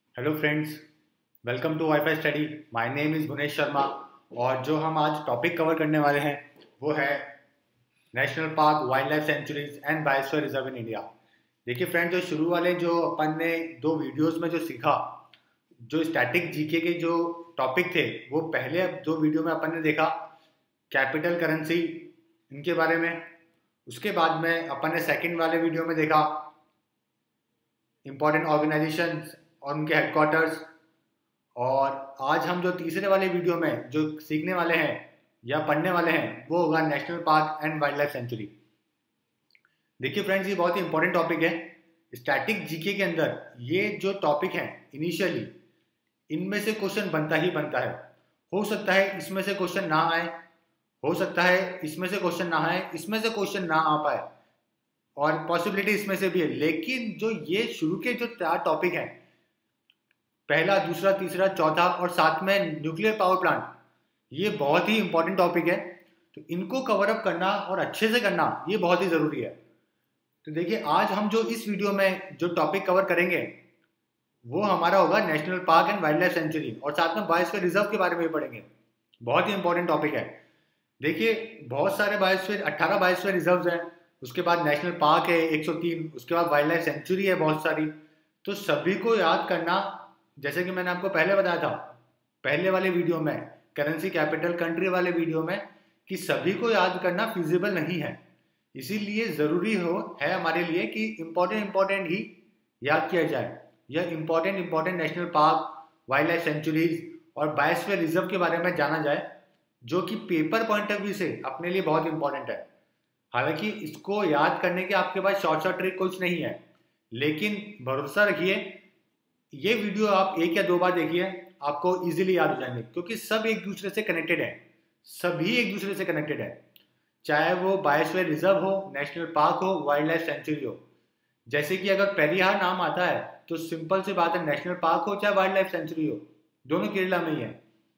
Hello friends, welcome to WiFi study. My name is Bhuvnesh Sharma. और जो हम आज टॉपिक कवर करने वाले हैं वो है national park, wild life sanctuaries and biosphere reserve in India. देखिए फ्रेंड, जो शुरू वाले जो अपन ने दो वीडियोस में जो सीखा, जो स्टैटिक जीके के जो टॉपिक थे, वो पहले दो वीडियो में अपन ने देखा कैपिटल करेंसी इनके बारे में। उसके बाद में अपन ने सेकंड वाले वीडियो में देखा इंपॉर्टेंट ऑर्गेनाइजेशंस और उनके हेडक्वार्टर्स। और आज हम जो तीसरे वाले वीडियो में जो सीखने वाले हैं या पढ़ने वाले हैं वो होगा national park and wild life sanctuary. देखिए फ्रेंड्स, ये बहुत ही इंपॉर्टेंट टॉपिक है स्टैटिक जीके के अंदर। ये जो टॉपिक है इनिशियली, इनमें से क्वेश्चन बनता ही बनता है। हो सकता है इसमें से क्वेश्चन ना आए, हो सकता है इसमें से क्वेश्चन ना आए, इसमें से क्वेश्चन ना आ पाए, और पॉसिबिलिटी इसमें से भी है। लेकिन जो ये शुरू के जो चार टॉपिक हैं, पहला, दूसरा, तीसरा, चौथा और साथ में न्यूक्लियर पावर प्लांट, ये बहुत ही इंपॉर्टेंट टॉपिक है। तो इनको कवर अप करना और अच्छे से करना ये बहुत ही ज़रूरी है। तो देखिए, आज हम जो इस वीडियो में जो टॉपिक कवर करेंगे वो हमारा होगा national park and wild life sanctuary, और साथ में बायोस्फीयर रिजर्व के बारे में भी पढ़ेंगे। बहुत ही इंपॉर्टेंट टॉपिक है। देखिए, बहुत सारे बायोस्फीयर, 18 बायोस्फीयर रिजर्व हैं। उसके बाद नेशनल पार्क है 103, उसके बाद वाइल्ड लाइफ सेंचुरी है बहुत सारी। तो सभी को याद करना, जैसे कि मैंने आपको पहले बताया था पहले वाले वीडियो में, करेंसी कैपिटल कंट्री वाले वीडियो में, कि सभी को याद करना फिजिबल नहीं है। इसीलिए ज़रूरी है हमारे लिए कि इम्पोर्टेंट ही याद किया जाए। यह important national park, wild life sanctuaries और बायोस्फीयर रिजर्व के बारे में जाना जाए, जो कि पेपर पॉइंट ऑफ व्यू से अपने लिए बहुत इंपॉर्टेंट है। हालांकि इसको याद करने के आपके पास शॉर्ट ट्रिक कुछ नहीं है, लेकिन भरोसा रखिए, ये वीडियो आप एक या दो बार देखिए, आपको इजीली याद हो जाएंगे, क्योंकि सब एक दूसरे से कनेक्टेड है। सभी एक दूसरे से कनेक्टेड है, चाहे वो बायोस्फीयर रिजर्व हो, नेशनल पार्क हो, वाइल्ड लाइफ सेंचुरी हो। जैसे कि अगर पेरियार नाम आता है तो सिंपल सी बात है, नेशनल पार्क हो चाहे वाइल्ड लाइफ सेंचुरी हो, दोनों केरला में ही है।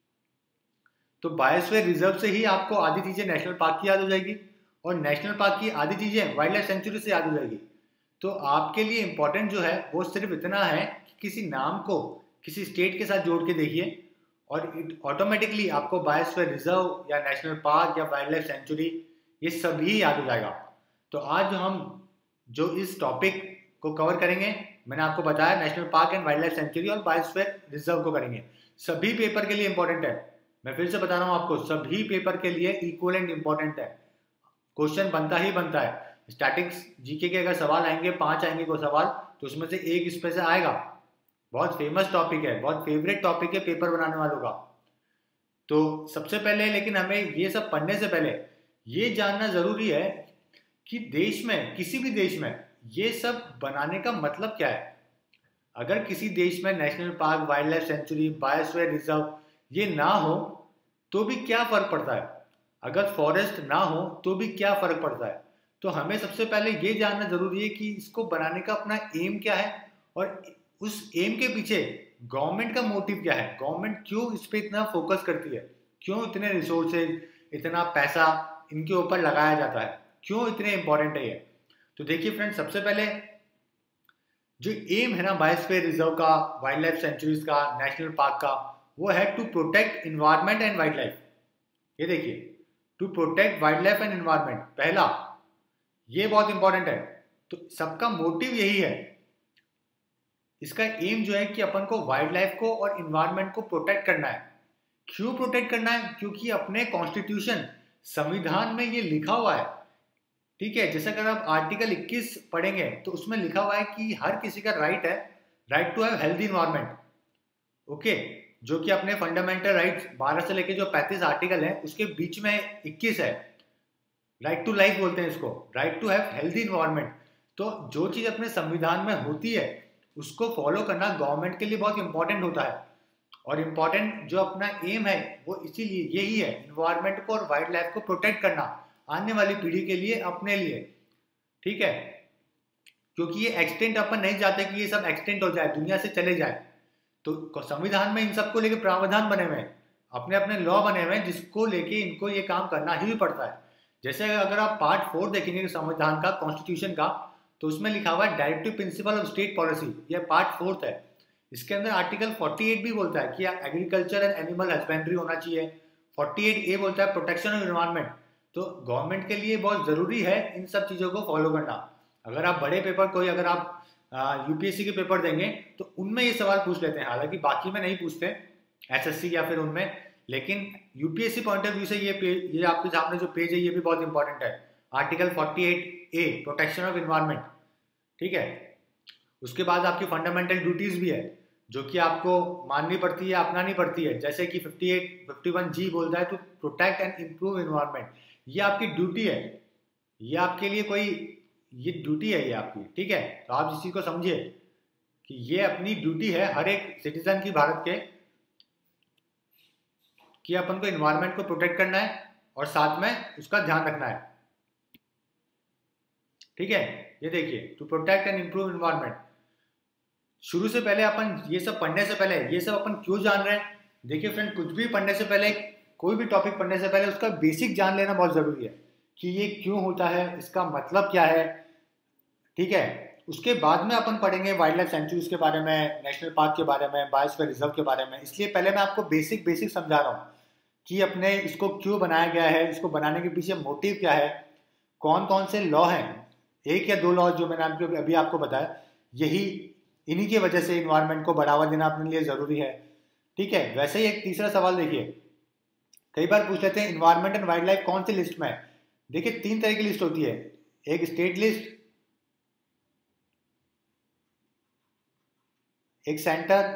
तो बायोस्फीयर रिजर्व से ही आपको आधी चीजें नेशनल पार्क की याद हो जाएगी, और नेशनल पार्क की आधी चीजें वाइल्ड लाइफ सेंचुरी से याद हो जाएगी। तो आपके लिए इंपॉर्टेंट जो है वो सिर्फ इतना है कि किसी नाम को किसी स्टेट के साथ जोड़ के देखिए, और ऑटोमेटिकली आपको बायोस्फीयर रिजर्व या नेशनल पार्क या वाइल्ड लाइफ सेंचुरी ये सभी याद हो जाएगा। तो आज हम जो इस टॉपिक को कवर करेंगे, मैंने आपको बताया national park and wild life sanctuary और बायोस्फीयर रिजर्व को करेंगे। सभी पेपर के लिए इंपॉर्टेंट है। मैं फिर से बता रहा हूँ आपको, सभी पेपर के लिए इक्वलेंट इंपॉर्टेंट है। क्वेश्चन बनता ही बनता है। स्टैटिक्स जीके के अगर सवाल आएंगे, 5 आएंगे कोई सवाल, तो उसमें से एक इस पे से आएगा। बहुत फेमस टॉपिक है, बहुत फेवरेट टॉपिक है पेपर बनाने वालों का। तो सबसे पहले, लेकिन हमें ये सब पढ़ने से पहले ये जानना जरूरी है कि देश में, किसी भी देश में ये सब बनाने का मतलब क्या है। अगर किसी देश में national park, wild life sanctuary, biosphere reserve ये ना हो तो भी क्या फर्क पड़ता है, अगर फॉरेस्ट ना हो तो भी क्या फर्क पड़ता है। तो हमें सबसे पहले ये जानना जरूरी है कि इसको बनाने का अपना एम क्या है, और उस एम के पीछे गवर्नमेंट का मोटिव क्या है। गवर्नमेंट क्यों इस पे इतना फोकस करती है, क्यों इतने रिसोर्सेज, इतना पैसा इनके ऊपर लगाया जाता है, क्यों इतने इंपॉर्टेंट है ये। तो देखिए फ्रेंड्स, सबसे पहले जो एम है ना बायोस्फीयर रिजर्व का, वाइल्ड लाइफ सेंचुरीज का, नेशनल पार्क का, वो है to protect environment and wild life. ये देखिए, to protect wildlife and environment, पहला ये बहुत इंपॉर्टेंट है। तो सबका मोटिव यही है, इसका एम जो है कि अपन को वाइल्ड लाइफ को और इन्वायरमेंट को प्रोटेक्ट करना है। क्यों प्रोटेक्ट करना है? क्योंकि अपने कॉन्स्टिट्यूशन, संविधान में ये लिखा हुआ है। ठीक है, जैसे अगर आप आर्टिकल 21 पढ़ेंगे तो उसमें लिखा हुआ है कि हर किसी का राइट है, right to have healthy environment. Okay, जो कि अपने फंडामेंटल राइट्स 12 से लेके जो 35 आर्टिकल है उसके बीच में 21 है। राइट टू लाइफ बोलते हैं इसको, right to have healthy environment. तो जो चीज अपने संविधान में होती है उसको फॉलो करना गवर्नमेंट के लिए बहुत इंपॉर्टेंट होता है। और इम्पॉर्टेंट जो अपना एम है वो इसीलिए यही है, इन्वायरमेंट को और वाइल्ड लाइफ को प्रोटेक्ट करना आने वाली पीढ़ी के लिए, अपने लिए। ठीक है, क्योंकि ये एक्सटेंट अपन नहीं चाहते कि ये सब एक्सटेंट हो जाए, दुनिया से चले जाए। तो संविधान में इन सबको लेके प्रावधान बने हुए हैं, अपने अपने लॉ बने हुए हैं, जिसको लेके इनको ये काम करना ही पड़ता है। जैसे अगर आप पार्ट 4 देखेंगे संविधान का, कॉन्स्टिट्यूशन का, तो उसमें लिखा हुआ है directive principle of state policy, ये पार्ट 4 है। इसके अंदर आर्टिकल 48 भी बोलता है कि एग्रीकल्चर एंड एनिमल हस्बेंड्री होना चाहिए। 48A बोलता है प्रोटेक्शन ऑफ एनवायरनमेंट। तो गवर्नमेंट के लिए बहुत ज़रूरी है इन सब चीज़ों को फॉलो करना। अगर आप बड़े पेपर कोई अगर आप यूपीएससी के पेपर देंगे तो उनमें ये सवाल पूछ लेते हैं, हालांकि बाकी में नहीं पूछते एसएससी या फिर उनमें, लेकिन यूपीएससी पॉइंट ऑफ व्यू से ये आपके सामने जो पेज है ये भी बहुत इंपॉर्टेंट है। Article 48A protection of environment, ठीक है। उसके बाद आपकी फंडामेंटल ड्यूटीज भी है जो कि आपको माननी पड़ती है, अपनानी पड़ती है। जैसे कि 51G बोलता है to protect and improve environment. ये आपकी ड्यूटी है, ये आपके लिए कोई ये ड्यूटी है ये आपकी, ठीक है। तो आप इस चीज को समझिए कि ये अपनी ड्यूटी है हर एक सिटीजन की भारत के, कि अपन को एनवायरनमेंट को प्रोटेक्ट करना है और साथ में उसका ध्यान रखना है, ठीक है। ये देखिए to protect and improve environment. शुरू से पहले अपन ये सब पढ़ने से पहले ये सब अपन क्यों जान रहे हैं? देखिए फ्रेंड, कुछ भी पढ़ने से पहले, कोई भी टॉपिक पढ़ने से पहले उसका बेसिक जान लेना बहुत जरूरी है कि ये क्यों होता है, इसका मतलब क्या है, ठीक है। उसके बाद में अपन पढ़ेंगे वाइल्ड लाइफ सेंचुरीज के बारे में, नेशनल पार्क के बारे में, बायोस्फीयर रिजर्व के बारे में। इसलिए पहले मैं आपको बेसिक बेसिक समझा रहा हूँ कि अपने इसको क्यों बनाया गया है, इसको बनाने के पीछे मोटिव क्या है, कौन कौन से लॉ हैं, एक या दो लॉ जो मैंने अभी आपको बताया, यही इन्हीं की वजह से इन्वायरमेंट को बढ़ावा देना अपने लिए जरूरी है, ठीक है। वैसे ही एक तीसरा सवाल देखिए, कई बार पूछ लेते हैं इन्वायरमेंट एंड वाइल्ड लाइफ कौन सी लिस्ट में है। देखिए 3 तरह की लिस्ट होती है, एक स्टेट लिस्ट, एक सेंटर,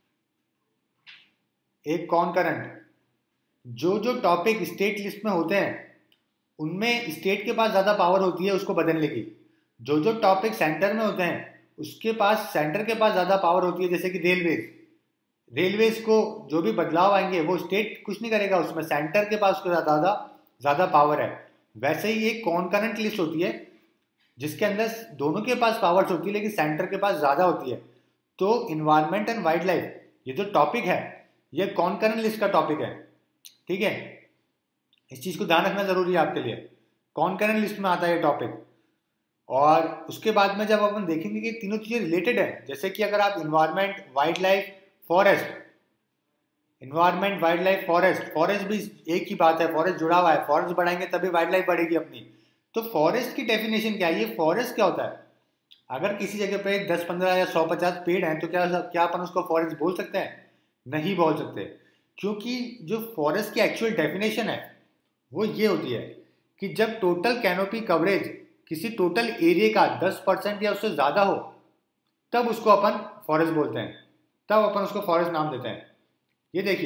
एक कॉनकरेंट। जो टॉपिक स्टेट लिस्ट में होते हैं उनमें स्टेट के पास ज्यादा पावर होती है उसको बदलने की। जो टॉपिक सेंटर में होते हैं उसके पास, सेंटर के पास ज्यादा पावर होती है। जैसे कि रेलवेज को जो भी बदलाव आएंगे वो स्टेट कुछ नहीं करेगा, उसमें सेंटर के पास उसके ज्यादा पावर है। वैसे ही एक कॉनकरेंट लिस्ट होती है जिसके अंदर दोनों के पास पावर्स होती है लेकिन सेंटर के पास ज्यादा होती है। तो इन्वायरमेंट एंड वाइल्ड लाइफ ये जो टॉपिक है ये कॉनकरेंट लिस्ट का टॉपिक है, ठीक है। इस चीज को ध्यान रखना जरूरी है आपके लिए, कॉनकरेंट लिस्ट में आता है ये टॉपिक। और उसके बाद में जब अपन देखेंगे कि तीनों चीजें रिलेटेड है, जैसे कि अगर आप environment wildlife forest, environment wildlife forest भी एक ही बात है, फॉरेस्ट जुड़ा हुआ है, फॉरेस्ट बढ़ाएंगे तभी वाइल्ड लाइफ बढ़ेगी अपनी। तो फॉरेस्ट की डेफिनेशन क्या है, ये फॉरेस्ट क्या होता है? अगर किसी जगह पे 10, 15 या 150 पेड़ हैं तो क्या अपन उसको फॉरेस्ट बोल सकते हैं? नहीं बोल सकते, क्योंकि जो फॉरेस्ट की एक्चुअल डेफिनेशन है वो ये होती है कि जब टोटल कैनोपी कवरेज किसी टोटल एरिया का 10% या उससे ज्यादा हो तब उसको अपन फॉरेस्ट बोलते हैं, तब अपन उसको फॉरेस्ट नाम देते हैं। ये देखिए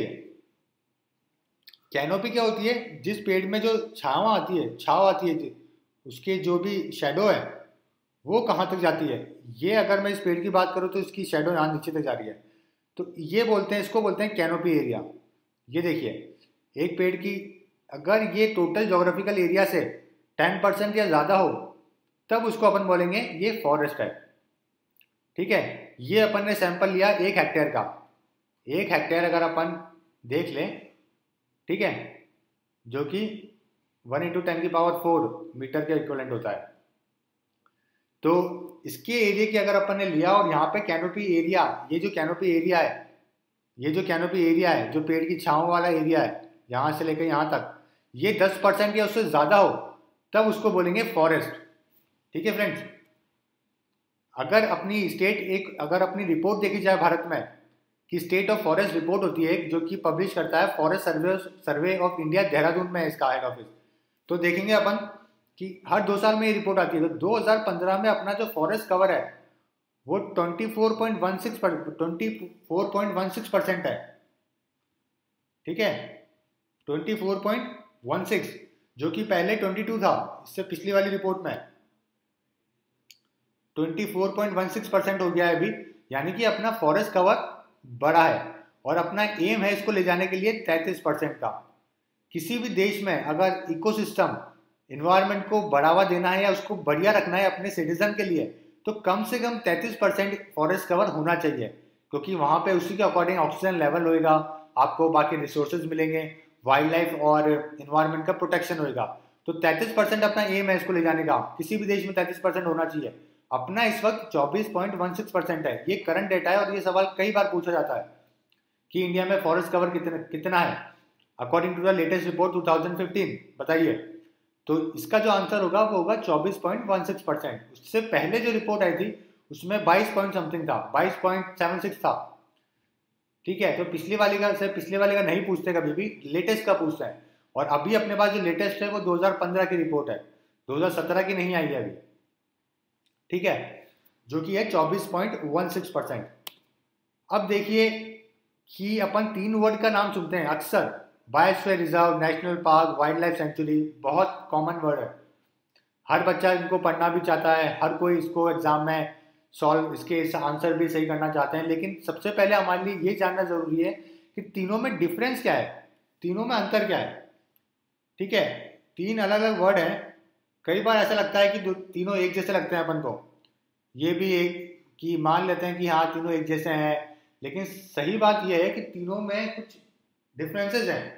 कैनोपी क्या होती है, जिस पेड़ में जो छाव आती है उसके जो भी शेडो है वो कहाँ तक जाती है। ये अगर मैं इस पेड़ की बात करूँ तो इसकी शेडो यहाँ नीचे तक जा रही है, तो ये बोलते हैं, इसको बोलते हैं कैनोपी एरिया। ये देखिए एक पेड़ की अगर ये टोटल जोग्राफिकल एरिया से 10% या ज़्यादा हो तब उसको अपन बोलेंगे ये फॉरेस्ट है, ठीक है। ये अपन ने सैंपल लिया 1 हेक्टेयर का। 1 हेक्टेयर अगर अपन देख लें, ठीक है, जो कि 1 × 10⁴ मीटर के इक्विवेलेंट होता है। तो इसके एरिया की अगर अपन ने लिया और यहाँ पे कैनोपी एरिया, ये जो कैनोपी एरिया है जो पेड़ की छांव वाला एरिया है यहाँ से लेकर यहाँ तक, ये 10% या उससे ज्यादा हो तब उसको बोलेंगे फॉरेस्ट, ठीक है फ्रेंड्स। अगर अपनी रिपोर्ट देखी जाए भारत में कि स्टेट ऑफ फॉरेस्ट रिपोर्ट होती है जो कि पब्लिश करता है forest survey of India, Dehradun में है इसका हेड ऑफिस। तो देखेंगे अपन कि हर 2 साल में ये रिपोर्ट आती है। तो 2015 में अपना जो फॉरेस्ट कवर है वो 24.16% है, ठीक है, 24.16, जो कि पहले 22 था, इससे पिछली वाली रिपोर्ट में 24.16% हो गया है अभी। यानी कि अपना फॉरेस्ट कवर बड़ा है और अपना एम है इसको ले जाने के लिए 33% का। किसी भी देश में अगर इकोसिस्टम इन्वायरमेंट को बढ़ावा देना है या उसको बढ़िया रखना है अपने सिटीजन के लिए तो कम से कम 33% फॉरेस्ट कवर होना चाहिए, क्योंकि वहां पे उसी के अकॉर्डिंग ऑक्सीजन लेवल होएगा, आपको बाकी रिसोर्सेज मिलेंगे, वाइल्ड लाइफ और इन्वायरमेंट का प्रोटेक्शन होएगा। तो 33% अपना एम है इसको ले जाने का, किसी भी देश में 33% होना चाहिए। अपना इस वक्त 24.16% है। ये करंट डेटा है और ये सवाल कई बार पूछा जाता है कि इंडिया में फॉरेस्ट कवर कितना है according to the latest report 2015, बताइए। तो इसका जो आंसर होगा वो होगा 24.16%। उससे पहले जो रिपोर्ट आई थी उसमें 22 पॉइंट समथिंग था, 22.76 था। ठीक है, तो पिछले वाले का नहीं पूछते कभी भी, लेटेस्ट का पूछते हैं। और अभी अपने पास जो लेटेस्ट है वो 2015 की रिपोर्ट है, 2017 की नहीं आई है अभी। ठीक है, जो कि है 24.16%। अब देखिए कि अपन 3 वर्ड का नाम सुनते हैं अक्सर, biosphere reserve, national park, wild life sanctuary, बहुत कॉमन वर्ड है। हर बच्चा इनको पढ़ना भी चाहता है, हर कोई इसको एग्जाम में सॉल्व, इसके आंसर भी सही करना चाहते हैं। लेकिन सबसे पहले हमारे लिए ये जानना जरूरी है कि तीनों में डिफरेंस क्या है, तीनों में अंतर क्या है। ठीक है, 3 अलग अलग वर्ड हैं। कई बार ऐसा लगता है कि तीनों एक जैसे लगते हैं अपन को, ये भी एक कि मान लेते हैं कि हाँ तीनों एक जैसे हैं, लेकिन सही बात यह है कि तीनों में कुछ डिफरेंसेस हैं,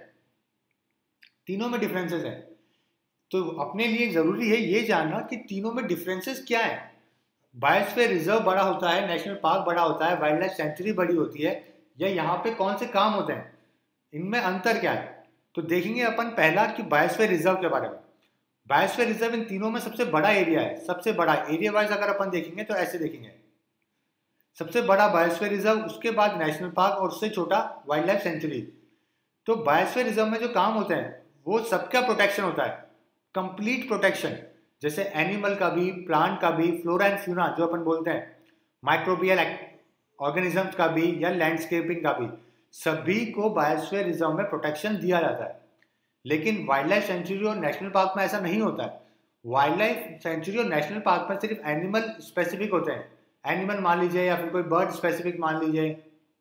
तीनों में डिफरेंसेस हैं। तो अपने लिए जरूरी है ये जानना कि तीनों में डिफरेंसेस क्या है। बायोस्फीयर रिजर्व बड़ा होता है, नेशनल पार्क बड़ा होता है, वाइल्ड लाइफ सेंचुरी बड़ी होती है, या यहाँ पे कौन से काम होते हैं, इनमें अंतर क्या है। तो देखेंगे अपन पहला कि बायोस्फीयर रिजर्व के बारे में। बायोस्फीयर रिजर्व इन तीनों में सबसे बड़ा एरिया है, सबसे बड़ा एरिया वाइज अगर अपन देखेंगे तो ऐसे देखेंगे, सबसे बड़ा बायोस्फीयर रिजर्व, उसके बाद नेशनल पार्क और उससे छोटा वाइल्ड लाइफ सेंचुरी। तो बायोस्फीयर रिजर्व में जो काम होते हैं वो सबका प्रोटेक्शन होता है, कंप्लीट प्रोटेक्शन, जैसे एनिमल का भी, प्लांट का भी, फ्लोरा एंड फ्यूना जो अपन बोलते हैं, माइक्रोबियल ऑर्गेनिजम्स का भी या लैंडस्केपिंग का भी, सभी को बायोस्फीयर रिजर्व में प्रोटेक्शन दिया जाता है। लेकिन वाइल्ड लाइफ सेंचुरी और नेशनल पार्क में ऐसा नहीं होता है। वाइल्ड लाइफ सेंचुरी और नेशनल पार्क में सिर्फ एनिमल स्पेसिफिक होते हैं, एनिमल मान लीजिए या फिर कोई बर्ड स्पेसिफिक मान लीजिए।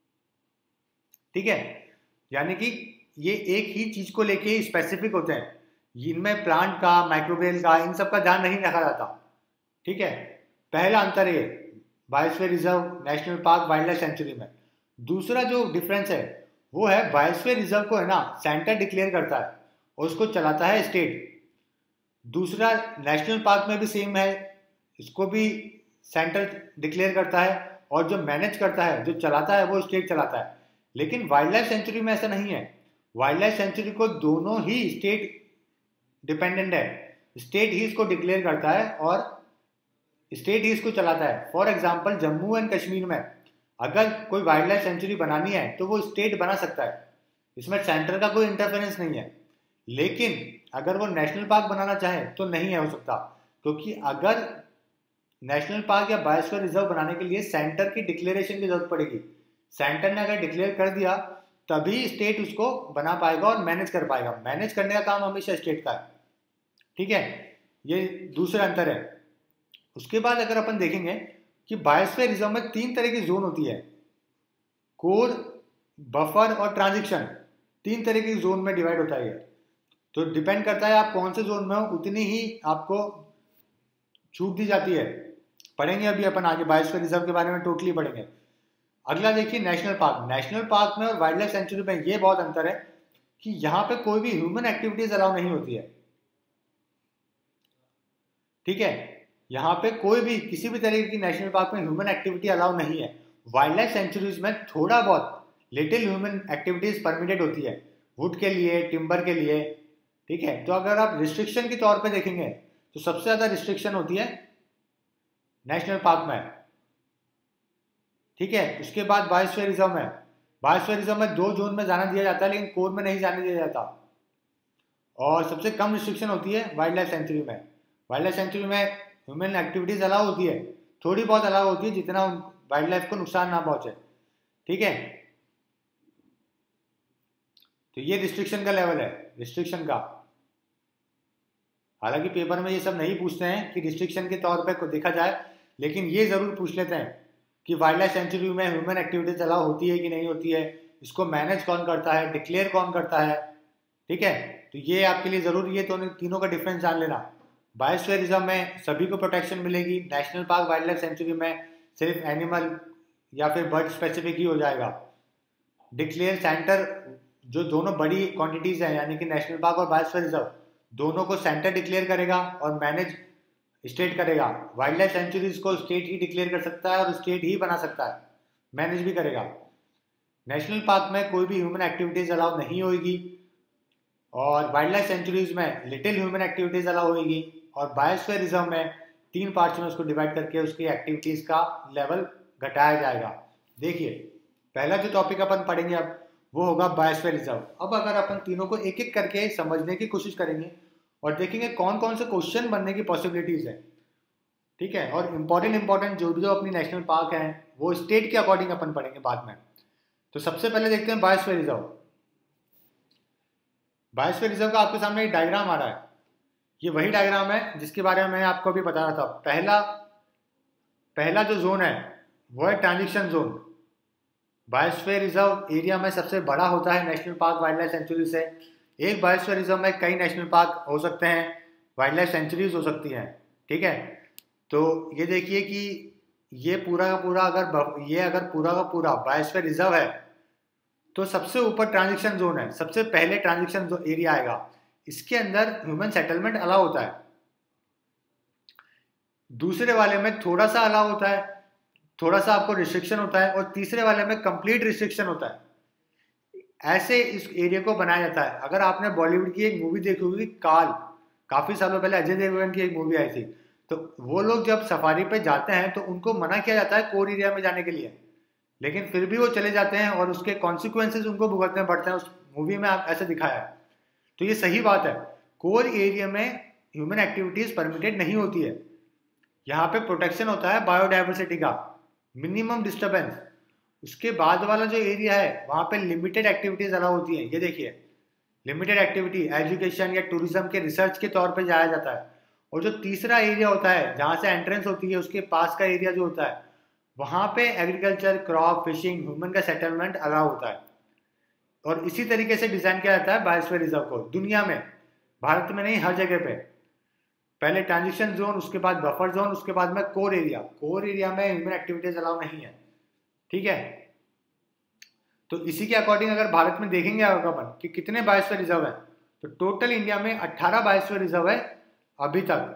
ठीक है, यानी कि ये एक ही चीज को लेके स्पेसिफिक होते हैं, इनमें प्लांट का, माइक्रोबियल का, इन सब का ध्यान नहीं रखा जाता। ठीक है, पहला अंतर है biosphere reserve, national park, wild life sanctuary में। दूसरा जो डिफरेंस है वो है बायोस्फीयर रिजर्व को है ना सेंटर डिक्लेयर करता है और उसको चलाता है स्टेट। दूसरा नेशनल पार्क में भी सेम है, इसको भी सेंटर डिक्लेयर करता है और जो मैनेज करता है, जो चलाता है वो स्टेट चलाता है। लेकिन वाइल्ड लाइफ सेंचुरी में ऐसा नहीं है। वाइल्ड लाइफ सेंचुरी को दोनों ही स्टेट डिपेंडेंट है, स्टेट ही इसको डिक्लेयर करता है और स्टेट ही इसको चलाता है। For example Jammu and Kashmir में अगर कोई वाइल्ड लाइफ सेंचुरी बनानी है तो वो स्टेट बना सकता है, इसमें सेंटर का कोई इंटरफेरेंस नहीं है। लेकिन अगर वो नेशनल पार्क बनाना चाहे तो नहीं है हो सकता, क्योंकि अगर नेशनल पार्क या बायोस्फीयर रिजर्व बनाने के लिए सेंटर की डिक्लेरेशन की जरूरत पड़ेगी। सेंटर ने अगर डिक्लेयर कर दिया तभी स्टेट उसको बना पाएगा और मैनेज कर पाएगा। मैनेज करने का काम हमेशा स्टेट का है। ठीक है, ये दूसरा अंतर है। उसके बाद अगर अपन देखेंगे कि बायोस्फीयर रिजर्व में 3 तरह की जोन होती है, कोर, बफर और ट्रांजिशन। 3 तरह की जोन में डिवाइड होता है। तो डिपेंड करता है आप कौन से जोन में हो, उतनी ही आपको छूट दी जाती है। पढ़ेंगे अभी अपन आगे बायोस्फीयर रिजर्व के बारे में, टोटली पढ़ेंगे। अगला देखिए नेशनल पार्क। नेशनल पार्क में और वाइल्ड लाइफ सेंचुरी में ये बहुत अंतर है कि यहाँ पे कोई भी ह्यूमन एक्टिविटीज अलाउ नहीं होती है। ठीक है, यहाँ पे कोई भी किसी भी तरह की नेशनल पार्क में ह्यूमन एक्टिविटी अलाउ नहीं है। वाइल्ड लाइफ सेंचुरीज में थोड़ा बहुत लिटिल ह्यूमन एक्टिविटीज परमिटेड होती है, वुड के लिए, टिम्बर के लिए। ठीक है, तो अगर आप रिस्ट्रिक्शन के तौर पे देखेंगे तो सबसे ज्यादा रिस्ट्रिक्शन होती है नेशनल पार्क में। ठीक है, उसके बाद बायोस्फीयर रिजर्व में। बायोस्फीयर रिजर्व में 2 जोन में जाना दिया जाता है, लेकिन कोर में नहीं जाने दिया जाता। और सबसे कम रिस्ट्रिक्शन होती है वाइल्ड लाइफ सेंचुरी में। वाइल्ड लाइफ सेंचुरी में ह्यूमन एक्टिविटीज अलाउ होती है, थोड़ी बहुत अलाउ होती है, जितना वाइल्ड लाइफ को नुकसान ना पहुंचे। ठीक है, तो ये रिस्ट्रिक्शन का लेवल है, रिस्ट्रिक्शन का। हालांकि पेपर में ये सब नहीं पूछते हैं कि रिस्ट्रिक्शन के तौर पे को देखा जाए, लेकिन ये जरूर पूछ लेते हैं कि वाइल्ड लाइफ सेंचुरी में ह्यूमन एक्टिविटीज अलाउ होती है कि नहीं होती है, इसको मैनेज कौन करता है, डिक्लेयर कौन करता है। ठीक है, तो ये आपके लिए जरूरी है, तो तीनों का डिफरेंस जान लेना। बायोस्फीयर रिजर्व में सभी को प्रोटेक्शन मिलेगी, national park wild life sanctuary में सिर्फ एनिमल या फिर बर्ड स्पेसिफिक ही हो जाएगा। डिक्लेयर सेंटर, जो दोनों बड़ी क्वांटिटीज हैं यानी कि नेशनल पार्क और बायोस्फीयर रिजर्व, दोनों को सेंटर डिक्लेयर करेगा और मैनेज स्टेट करेगा। वाइल्ड लाइफ सेंचुरीज को स्टेट ही डिक्लेयर कर सकता है और स्टेट ही बना सकता है, मैनेज भी करेगा। नेशनल पार्क में कोई भी ह्यूमन एक्टिविटीज अलाउ नहीं होगी, और वाइल्ड लाइफ सेंचुरीज में लिटिल ह्यूमन एक्टिविटीज अलाउ होगी, और बायोस्फीयर रिजर्व में 3 पार्ट्स में उसको डिवाइड करके उसकी एक्टिविटीज का लेवल घटाया जाएगा। देखिए, पहला जो टॉपिक अपन पढ़ेंगे अब वो होगा बायोस्फीयर रिजर्व। अब अगर अपन तीनों को एक एक करके समझने की कोशिश करेंगे और देखेंगे कौन कौन से क्वेश्चन बनने की पॉसिबिलिटीज है, ठीक है, और इंपॉर्टेंट जो जो अपनी नेशनल पार्क हैं वो स्टेट के अकॉर्डिंग अपन पढ़ेंगे बाद में। तो सबसे पहले देखते हैं बायोस्फीयर रिजर्व। बायोस्फीयर रिजर्व का आपके सामने एक डायग्राम आ रहा है। ये वही डायग्राम है जिसके बारे में मैं आपको अभी बता रहा था। पहला जो जोन है वो है transition zone. Biosphere reserve area में सबसे बड़ा होता है national park wild life sanctuary से। एक बायोस्फीयर रिजर्व में कई नेशनल पार्क हो सकते हैं, वाइल्ड लाइफ सेंचुरीज हो सकती हैं, ठीक है। तो ये देखिए कि ये पूरा का पूरा अगर पूरा का पूरा बायोस्फीयर रिजर्व है तो सबसे ऊपर ट्रांजिशन जोन है, सबसे पहले ट्रांजिशन एरिया आएगा। इसके अंदर ह्यूमन सेटलमेंट अलाउ होता है। दूसरे वाले में थोड़ा सा अलाउ होता है, थोड़ा सा आपको रिस्ट्रिक्शन होता है, और तीसरे वाले में कंप्लीट रिस्ट्रिक्शन होता है। ऐसे इस एरिया को बनाया जाता है। अगर आपने बॉलीवुड की एक मूवी देखी होगी काल, काफी सालों पहले अजय देवगन की एक मूवी आई थी, तो वो लोग जब सफारी पे जाते हैं तो उनको मना किया जाता है कोर एरिया में जाने के लिए, लेकिन फिर भी वो चले जाते हैं और उसके कॉन्सिक्वेंसेज उनको भुगतने पड़ते हैं। उस मूवी में ऐसे दिखाया है। तो ये सही बात है, कोर एरिया में ह्यूमन एक्टिविटीज परमिटेड नहीं होती है। यहाँ पे प्रोटेक्शन होता है बायोडाइवर्सिटी का, मिनिमम डिस्टर्बेंस। उसके बाद वाला जो एरिया है वहाँ पे लिमिटेड एक्टिविटीज अलाउ होती है। ये देखिए, लिमिटेड एक्टिविटी एजुकेशन या टूरिज्म के रिसर्च के तौर पे जाया जाता है। और जो तीसरा एरिया होता है जहाँ से एंट्रेंस होती है उसके पास का एरिया जो होता है वहाँ पे एग्रीकल्चर, क्रॉप, फिशिंग, ह्यूमन का सेटलमेंट अलाउ होता है। और इसी तरीके से डिजाइन किया जाता है बायोस्फीयर रिजर्व को दुनिया में, भारत में नहीं, हर जगह पे। पहले ट्रांजिशन जोन, उसके बाद बफर जोन, उसके बाद में कोर एरिया। कोर एरिया में ह्यूमन एक्टिविटीज अलाउ नहीं है, ठीक है। तो इसी के अकॉर्डिंग अगर भारत में देखेंगे अपन कि कितने बायोस्फीयर रिजर्व है, तो टोटल इंडिया में 18 बायोस्फीयर रिजर्व है अभी तक,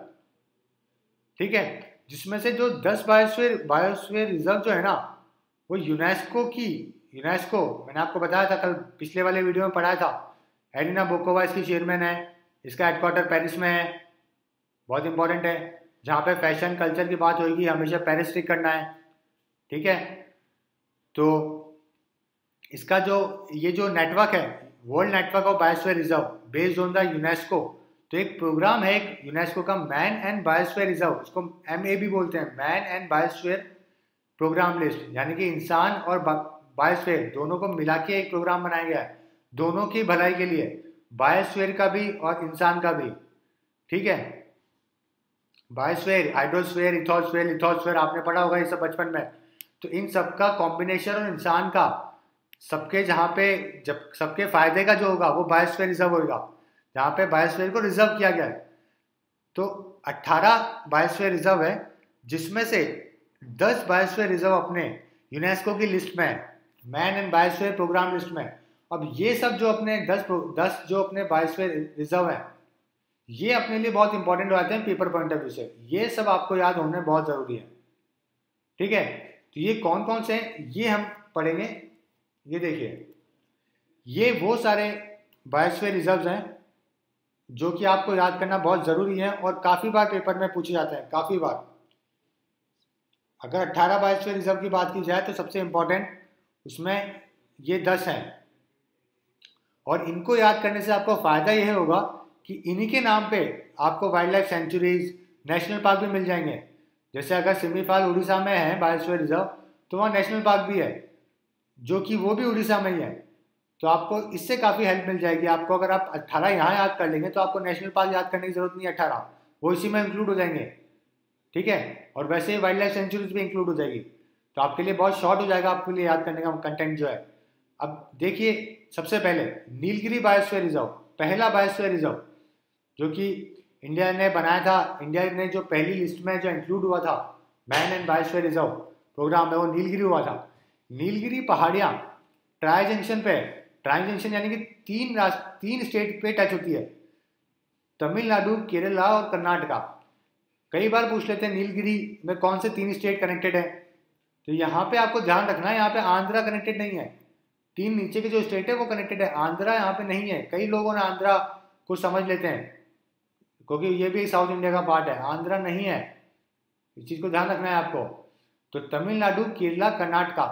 ठीक है। जिसमें से जो 10 बायोस्फीयर रिजर्व जो है ना वो यूनेस्को मैंने आपको बताया था कल, पिछले वाले वीडियो में पढ़ाया था। एलिना बोकोवा इसकी चेयरमैन है, इसका हेडक्वार्टर पेरिस में है, बहुत इंपॉर्टेंट है। जहाँ पे फैशन कल्चर की बात होगी हमेशा पेरिस स्टिक करना है, ठीक है। तो इसका ये जो नेटवर्क है, world network of biosphere reserve based on the UNESCO. तो एक प्रोग्राम है एक यूनेस्को का, मैन एंड बायोस्फीयर रिजर्व, उसको MA भी बोलते हैं, man and biosphere programme list, यानी कि इंसान और बायोस्फीयर दोनों को मिला के एक प्रोग्राम बनाया गया है, दोनों की भलाई के लिए, बायोस्फीयर का भी और इंसान का भी, ठीक है। बायोस्फीयर, हाइड्रोस्फीयर, इथोस्फीयर, लिथोस्फीयर आपने पढ़ा होगा ये सब बचपन में। तो इन सब का कॉम्बिनेशन और इंसान का सबके जहाँ पे जब सबके फायदे का जो होगा वो बायोस्फीयर रिजर्व होगा, जहाँ पे बायोस्फीयर को रिजर्व किया गया है। तो 18 बायोस्फीयर रिजर्व है, जिसमें से 10 बायोस्फीयर रिजर्व अपने यूनेस्को की लिस्ट में है, man and biosphere programme list में। अब ये सब जो अपने 10 जो अपने बायोस्फीयर रिजर्व है ये अपने लिए बहुत इंपॉर्टेंट हो जाते हैं पेपर पॉइंट ऑफ व्यू से। ये सब आपको याद होने बहुत जरूरी है, ठीक है। तो ये कौन कौन से हैं ये हम पढ़ेंगे। ये देखिए, ये वो सारे बायोस्फीयर रिजर्व्स हैं जो कि आपको याद करना बहुत जरूरी है और काफी बार पेपर में पूछे जाते हैं, काफी बार। अगर 18 बायोस्फीयर रिजर्व की बात की जाए तो सबसे इंपॉर्टेंट उसमें ये 10 हैं, और इनको याद करने से आपको फायदा यह होगा कि इन्हीं के नाम पे आपको wild life sanctuaries, national park भी मिल जाएंगे। जैसे अगर सिमिफाल उड़ीसा में है बायोस्फीयर रिजर्व, तो वहाँ नेशनल पार्क भी है जो कि वो भी उड़ीसा में ही है। तो आपको इससे काफ़ी हेल्प मिल जाएगी। आपको अगर आप 18 यहाँ याद कर लेंगे तो आपको नेशनल पार्क याद करने की जरूरत नहीं है, 18 वो इसी में इंक्लूड हो जाएंगे, ठीक है। और वैसे ही वाइल्ड लाइफ सेंचुरीज भी इंक्लूड हो जाएगी, तो आपके लिए बहुत शॉर्ट हो जाएगा आपके लिए याद करने का कंटेंट जो है। अब देखिए, सबसे पहले नीलगिरी बायोस्फीयर रिजर्व, पहला बायोस्फीयर रिजर्व जो कि इंडिया ने बनाया था। इंडिया ने जो पहली लिस्ट में जो इंक्लूड हुआ था man and biosphere reserve programme में, वो नीलगिरी हुआ था। नीलगिरी पहाड़ियाँ ट्राई जंक्शन पे, ट्राई जंक्शन यानी कि तीन स्टेट पे टच होती है, तमिलनाडु, केरला और कर्नाटका। कई बार पूछ लेते हैं नीलगिरी में कौन से 3 स्टेट कनेक्टेड है, तो यहाँ पे आपको ध्यान रखना है, यहाँ पे आंध्रा कनेक्टेड नहीं है। 3 नीचे के जो स्टेट है वो कनेक्टेड है, आंध्रा यहाँ पे नहीं है। कई लोगों ने आंध्रा को समझ लेते हैं क्योंकि ये भी साउथ इंडिया का पार्ट है, आंध्रा नहीं है, इस चीज़ को ध्यान रखना है आपको। तो तमिलनाडु, केरला, कर्नाटका,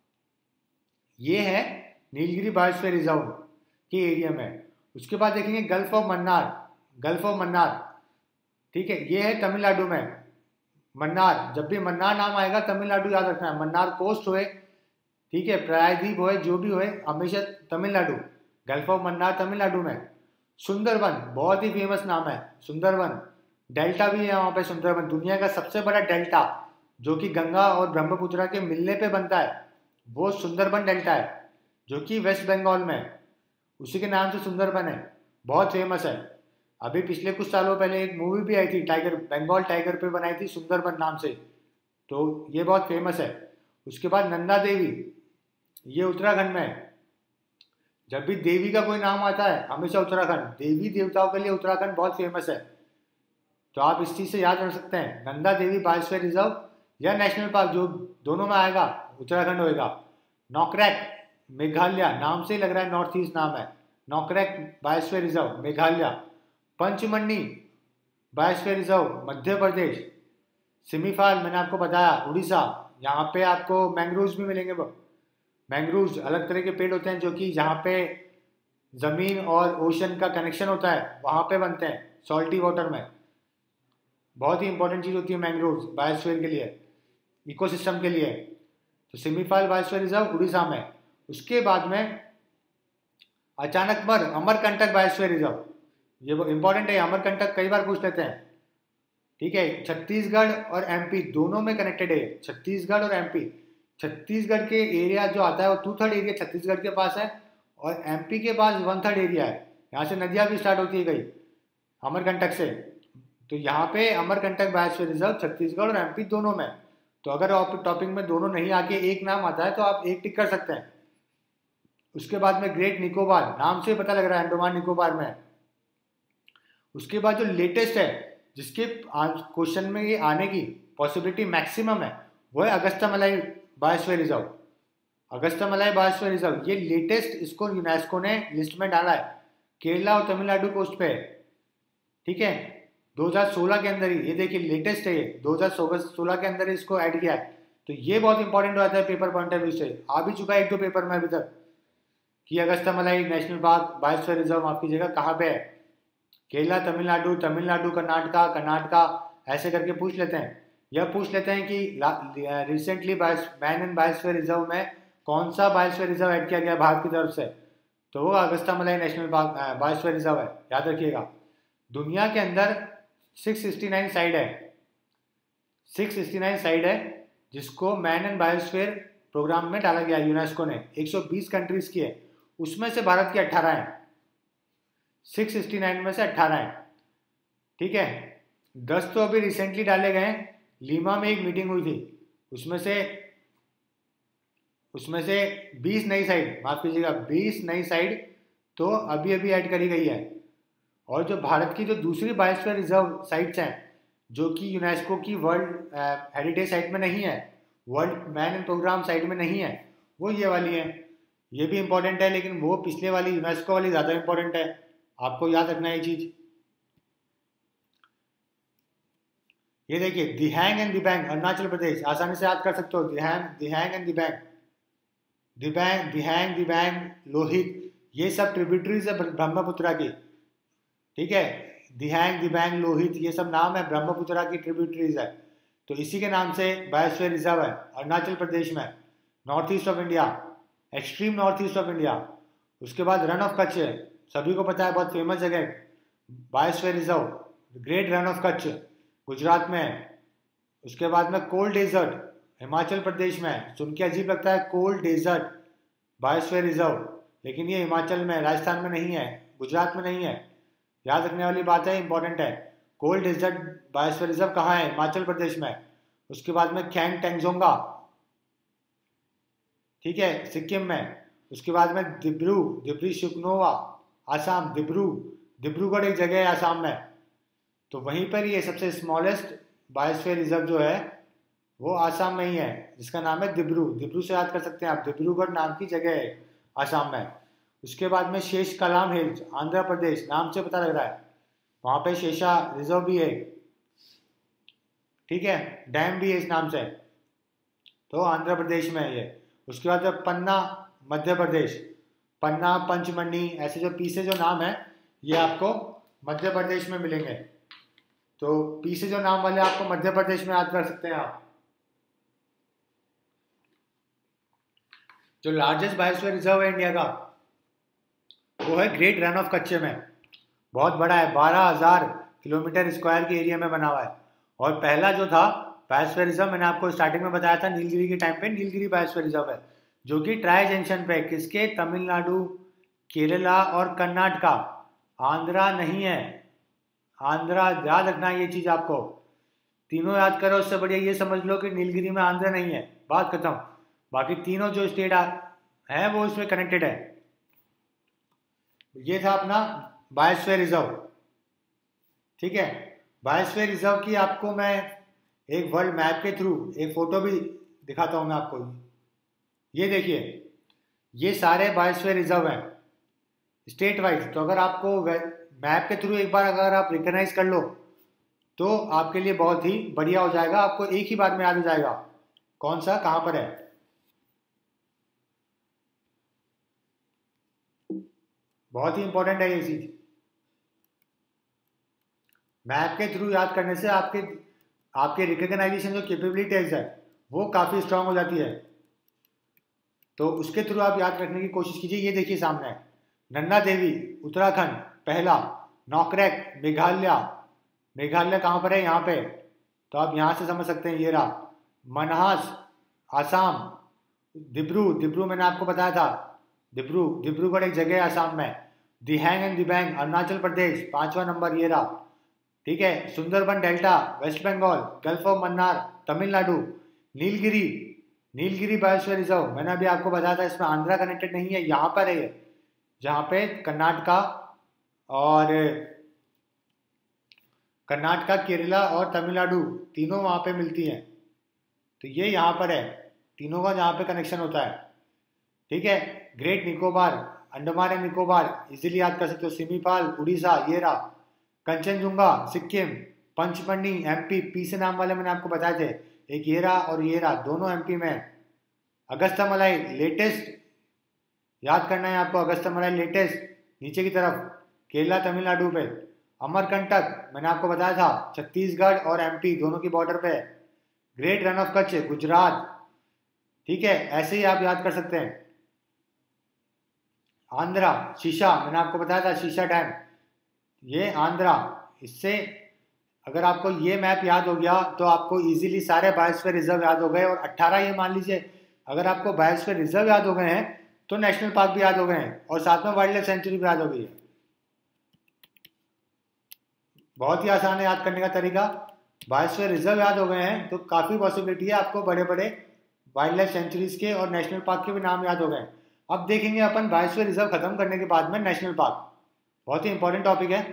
ये है नीलगिरी बायोस्फीयर रिजर्व के एरिया में। उसके बाद देखेंगे gulf of Mannar, gulf of Mannar, ठीक है, ये है तमिलनाडु में। मन्नार, जब भी मन्नार नाम आएगा तमिलनाडु याद रखना है। मन्नार कोस्ट होए, ठीक है, प्रायद्वीप होए, जो भी होए, हमेशा तमिलनाडु। गल्फ ऑफ मन्नार तमिलनाडु में। सुंदरबन, बहुत ही फेमस नाम है सुंदरबन। डेल्टा भी है वहाँ पे सुंदरबन, दुनिया का सबसे बड़ा डेल्टा जो कि गंगा और ब्रह्मपुत्र के मिलने पे बनता है, वो सुंदरबन डेल्टा है, जो कि वेस्ट बंगाल में है। उसी के नाम से सुंदरबन है, बहुत फेमस है। अभी पिछले कुछ सालों पहले एक मूवी भी आई थी, टाइगर, बंगाल टाइगर पे बनाई थी, सुंदरबन नाम से, तो ये बहुत फेमस है। उसके बाद नंदा देवी, ये उत्तराखंड में है। जब भी देवी का कोई नाम आता है हमेशा उत्तराखंड, देवी देवताओं के लिए उत्तराखंड बहुत फेमस है, तो आप इस चीज़ से याद रख सकते हैं। नंदा देवी बायोस्फीयर रिजर्व या नेशनल पार्क, जो दोनों में आएगा उत्तराखंड होएगा। नॉकरेक, मेघालय, नाम से ही लग रहा है नॉर्थ ईस्ट नाम है, Nokrek biosphere reserve Meghalaya. Pachmarhi biosphere reserve Madhya Pradesh. Simlipal मैंने आपको बताया उड़ीसा, यहाँ पे आपको मैंग्रोव्स भी मिलेंगे। मैंग्रोव्स अलग तरह के पेड़ होते हैं जो कि जहाँ पे ज़मीन और ओशन का कनेक्शन होता है वहाँ पे बनते हैं, सॉल्टी वाटर में। बहुत ही इंपॉर्टेंट चीज़ होती है मैंग्रोव्स बायोस्फीयर के लिए, इकोसिस्टम के लिए। तो सिमीफाल बायोस्फीयर रिजर्व उड़ीसा में। उसके बाद में अचानकमर अमरकंटक बायोस्फीयर रिजर्व, ये वो इंपॉर्टेंट है, अमरकंटक कई बार पूछ लेते हैं, ठीक है। छत्तीसगढ़ और एमपी दोनों में कनेक्टेड है, छत्तीसगढ़ और एमपी। छत्तीसगढ़ के एरिया जो आता है वो 2/3 एरिया छत्तीसगढ़ के पास है और एमपी के पास 1/3 एरिया है। यहाँ से नदियाँ भी स्टार्ट होती है गई अमरकंटक से। तो यहाँ पे अमरकंटक बायोस्फीयर रिजर्व छत्तीसगढ़ और एमपी दोनों में। तो अगर आप टॉपिक में दोनों नहीं आके एक नाम आता है तो आप एक टिक कर सकते हैं। उसके बाद में ग्रेट निकोबार, नाम से पता लग रहा है अंडमान निकोबार में है। उसके बाद जो लेटेस्ट है जिसके क्वेश्चन में ये आने की पॉसिबिलिटी मैक्सिमम है वो है Agasthyamalai biosphere reserve. Agasthyamalai biosphere reserve ये लेटेस्ट, इसको यूनेस्को ने लिस्ट में डाला है, केरला और तमिलनाडु कोस्ट पे है, ठीक है। 2016 के अंदर ही, ये देखिए लेटेस्ट है, ये 2016 के अंदर इसको ऐड किया है। तो ये बहुत इंपॉर्टेंट हो जाता है पेपर पॉइंट ऑफ व्यू से, आ भी चुका है 1-2 पेपर में अभी तक कि Agasthyamalai national park biosphere reserve आपकी जगह कहाँ पे है। केरला, तमिलनाडु, तमिलनाडु, कर्नाटका, कर्नाटका, ऐसे करके पूछ लेते हैं। यह पूछ लेते हैं कि recently man and biosphere reserve में कौन सा बायोस्फीयर रिजर्व ऐड किया गया भारत की तरफ से, तो वो Agasthyamalai national park biosphere reserve है, याद रखिएगा। दुनिया के अंदर 669 साइड है, 669 साइड है जिसको मैन एंड बायोस्फीयर प्रोग्राम में डाला गया यूनेस्को ने। 120 कंट्रीज की है, उसमें से भारत की 18 है, 669 में से 18 है, ठीक है। 10 तो अभी रिसेंटली डाले गए, लीमा में एक मीटिंग हुई थी, उसमें से 20 नई साइड, माफ कीजिएगा 20 नई साइड तो अभी अभी ऐड करी गई है। और जो भारत की जो दूसरी बायोस्फीयर रिजर्व साइट्स हैं जो कि यूनेस्को की वर्ल्ड हेरिटेज साइट में नहीं है, world man and programme site में नहीं है, वो ये वाली है। ये भी इंपॉर्टेंट है लेकिन वो पिछले वाली यूनेस्को वाली ज़्यादा इंपॉर्टेंट है, आपको याद रखना है ये चीज़। ये देखिए दिहांग एंड दिबांग, अरुणाचल प्रदेश, आसानी से याद कर सकते हो, दिहांग एंड दिबांग, दिहांग, दिबांग, लोहित, ये सब ट्रिब्यूटरीज है ब्रह्मपुत्रा की, ठीक है। दिहांग, दिबांग, लोहित ये सब नाम है ब्रह्मपुत्रा की ट्रिब्यूटरीज है। तो इसी के नाम से बायोस्फीयर रिजर्व है अरुणाचल प्रदेश में, north east of India, extreme north east of India. उसके बाद रन ऑफ कच्छ है, सभी को पता है, बहुत फेमस जगह biosphere reserve, great run of Kutch Gujarat में है। उसके बाद में कोल्ड डेजर्ट हिमाचल प्रदेश में है, सुन के अजीब लगता है कोल्ड डेजर्ट बायोस्फीयर रिजर्व, लेकिन ये हिमाचल में, राजस्थान में नहीं है, गुजरात में नहीं है, याद रखने वाली बात है, इंपॉर्टेंट है। कोल्ड डेजर्ट बायोस्फीयर रिजर्व कहाँ है, हिमाचल प्रदेश में। उसके बाद में खैंग टेंगजोंगा, ठीक है, सिक्किम में। उसके बाद में दिब्रू सुखनोवा आसाम, दिब्रूगढ़ एक जगह है आसाम में, तो वहीं पर ये सबसे स्मॉलेस्ट बायोस्फीयर रिजर्व जो है वो आसाम में ही है, जिसका नाम है दिब्रू। दिब्रू से याद कर सकते हैं आप, दिब्रूगढ़ नाम की जगह है आसाम में। उसके बाद में शेष कलाम हिल्स, आंध्र प्रदेश, नाम से पता लग रहा है, वहाँ पे शेषा रिजर्व भी है, ठीक है, डैम भी है इस नाम से, तो आंध्र प्रदेश में है ये। उसके बाद पन्ना, मध्य प्रदेश, पन्ना, पंचमढ़ी, ऐसे जो पी से जो नाम है ये आपको मध्य प्रदेश में मिलेंगे। तो पी से जो नाम वाले आपको मध्य प्रदेश में याद कर सकते हैं आप। जो लार्जेस्ट बायोस्फीयर रिजर्व है इंडिया का वो है ग्रेट रन ऑफ कच्चे में, बहुत बड़ा है, 12,000 किलोमीटर स्क्वायर के एरिया में बना हुआ है। और पहला जो था बायोस्फीयर रिजर्व, मैंने आपको स्टार्टिंग में बताया था नीलगिरी के टाइम पे, नीलगिरी बायोस्फीयर रिजर्व है, जो कि ट्राई जंक्शन पे, किसके, तमिलनाडु, केरला और कर्नाटका, आंध्रा नहीं है। आंध्रा याद रखना है ये चीज आपको, तीनों याद करो, उससे बढ़िया ये समझ लो कि नीलगिरी में आंध्रा नहीं है, बात खत्म। बाकी तीनों जो स्टेट है वो इसमें कनेक्टेड है। ये था अपना बायोस्फीयर रिजर्व, ठीक है। बायोस्फीयर रिजर्व की आपको मैं एक वर्ल्ड मैप के थ्रू एक फोटो भी दिखाता हूं मैं आपको। ये देखिए, ये सारे बायोस्फीयर रिजर्व हैं स्टेट वाइज। तो अगर आपको मैप के थ्रू एक बार अगर आप रिकॉग्नाइज कर लो तो आपके लिए बहुत ही बढ़िया हो जाएगा, आपको एक ही बार में याद हो जाएगा कौन सा कहां पर है। बहुत ही इंपॉर्टेंट है ये चीज, मैप के थ्रू याद करने से आपके आपके रिकॉग्नाइजेशन जो कैपेबिलिटीज है वो काफी स्ट्रांग हो जाती है। तो उसके थ्रू आप याद रखने की कोशिश कीजिए। ये देखिए सामने नन्दा देवी उत्तराखंड पहला, नॉकरेक मेघालय, मेघालय कहाँ पर है, यहाँ पे, तो आप यहाँ से समझ सकते हैं, ये रहा मनहास आसाम, दिब्रू, दिब्रू मैंने आपको बताया था, दिब्रू, दिब्रूगढ़ एक जगह है आसाम में, दिहैंग एंड दिबांग अरुणाचल प्रदेश, 5वां नंबर ये रहा, ठीक है। Sundarban delta West Bengal, gulf of Mannar Tamil Nadu, Nilgiri, Nilgiri biosphere reserve मैंने अभी आपको बताया था, इसमें आंध्रा कनेक्टेड नहीं है, यहाँ पर है जहाँ पे कर्नाटका और कर्नाटका, केरला और तमिलनाडु तीनों वहाँ पे मिलती हैं। तो ये यहाँ पर है, तीनों का जहाँ पे कनेक्शन होता है, ठीक है। Great Nicobar, Andaman and Nicobar easily याद कर सकते हो, सिमीपाल उड़ीसा ये रहा, कंचनजुंगा सिक्किम, पंचमढ़ी एमपी, पी से नाम वाले मैंने आपको बताए थे, एक ये रहा और ये रहा, दोनों एमपी में। अगस्त्यमलाई लेटेस्ट याद करना है आपको, अगस्त्यमलाई लेटेस्ट नीचे की तरफ केरला तमिलनाडु पे। अमरकंटक मैंने आपको बताया था छत्तीसगढ़ और एमपी दोनों की बॉर्डर पे। Great run of Kutch Gujarat, ठीक है, ऐसे ही आप याद कर सकते हैं। आंध्रा शीशा मैंने आपको बताया था, शीशा डैम ये आंध्रा। इससे अगर आपको ये मैप याद हो गया तो आपको इजीली सारे बायोस्फीयर रिजर्व याद हो गए, और 18 ये मान लीजिए अगर आपको बायोस्फीयर रिजर्व याद हो गए हैं तो नेशनल पार्क भी याद हो गए हैं, और साथ में वाइल्ड लाइफ सेंचुरी भी याद हो गई है। बहुत ही आसान है याद करने का तरीका, बायोस्फीयर रिजर्व याद हो गए हैं तो काफी पॉसिबिलिटी है आपको बड़े बड़े वाइल्ड लाइफ सेंचुरीज के और नेशनल पार्क के भी नाम याद हो गए। अब देखेंगे अपन बायोस्फीयर रिजर्व खत्म करने के बाद में नेशनल पार्क, बहुत ही इंपॉर्टेंट टॉपिक है।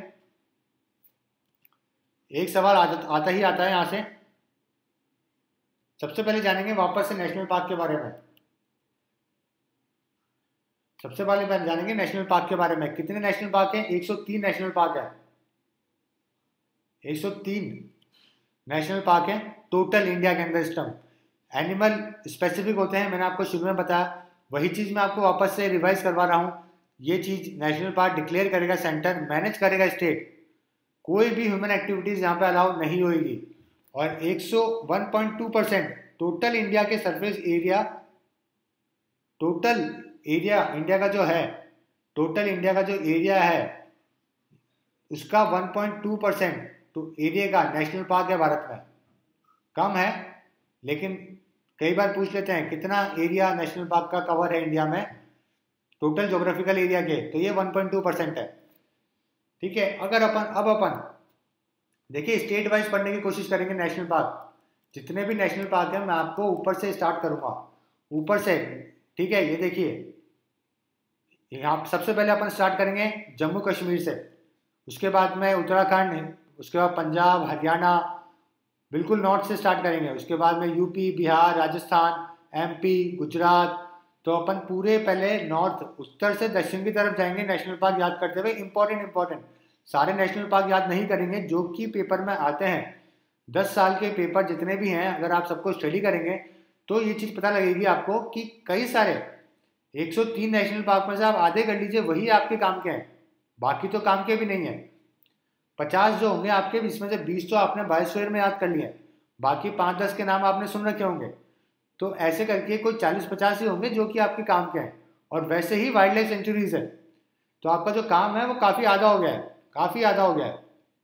एक सवाल आता ही आता है यहां से। सबसे पहले जानेंगे वापस से नेशनल पार्क के बारे में। सबसे पहले जानेंगे नेशनल पार्क के बारे में। कितने नेशनल पार्क हैं? 103 नेशनल पार्क है, 103 नेशनल पार्क है टोटल इंडिया के अंदर। सिस्टम एनिमल स्पेसिफिक होते हैं, मैंने आपको शुरू में बताया, वही चीज मैं आपको वापस से रिवाइज करवा रहा हूँ। ये चीज नेशनल पार्क डिक्लेयर करेगा सेंटर, मैनेज करेगा स्टेट, कोई भी ह्यूमन एक्टिविटीज यहाँ पे अलाउ नहीं होगी। और 101.2% टोटल इंडिया के surface area, total area India का जो है, टोटल इंडिया का जो एरिया है उसका 1.2% तो एरिया का नेशनल पार्क है भारत में। कम है, लेकिन कई बार पूछ लेते हैं कितना एरिया नेशनल पार्क का कवर है इंडिया में टोटल ज्योग्राफिकल एरिया के, तो ये 1.2% है, ठीक है। अगर अपन देखिए स्टेट वाइज पढ़ने की कोशिश करेंगे नेशनल पार्क, जितने भी नेशनल पार्क है मैं आपको ऊपर से स्टार्ट करूंगा, ऊपर से, ठीक है। ये देखिए यहाँ सबसे पहले अपन स्टार्ट करेंगे जम्मू कश्मीर से, उसके बाद में उत्तराखंड, उसके बाद पंजाब, हरियाणा, बिल्कुल नॉर्थ से स्टार्ट करेंगे, उसके बाद में यूपी, बिहार, राजस्थान, एमपी, गुजरात। तो अपन पूरे पहले नॉर्थ, उत्तर से दक्षिण की तरफ जाएंगे नेशनल पार्क याद करते हुए। इंपॉर्टेंट इंपॉर्टेंट सारे नेशनल पार्क याद नहीं करेंगे जो कि पेपर में आते हैं। 10 साल के पेपर जितने भी हैं, अगर आप सबको स्टडी करेंगे तो ये चीज़ पता लगेगी आपको कि कई सारे 103 नेशनल पार्क में से आप आधे कर लीजिए वही आपके काम के हैं, बाकी तो काम के भी नहीं है। 50 जो होंगे आपके, इसमें से 20 तो आपने बायोस्फीयर में याद कर लिए, बाकी 5-10 के नाम आपने सुन रखे होंगे। तो ऐसे करके कोई 40-50 ही होंगे जो कि आपके काम के हैं। और वैसे ही वाइल्ड लाइफ सेंचुरीज है, तो आपका जो काम है वो काफ़ी आधा हो गया है, काफ़ी आधा हो गया है।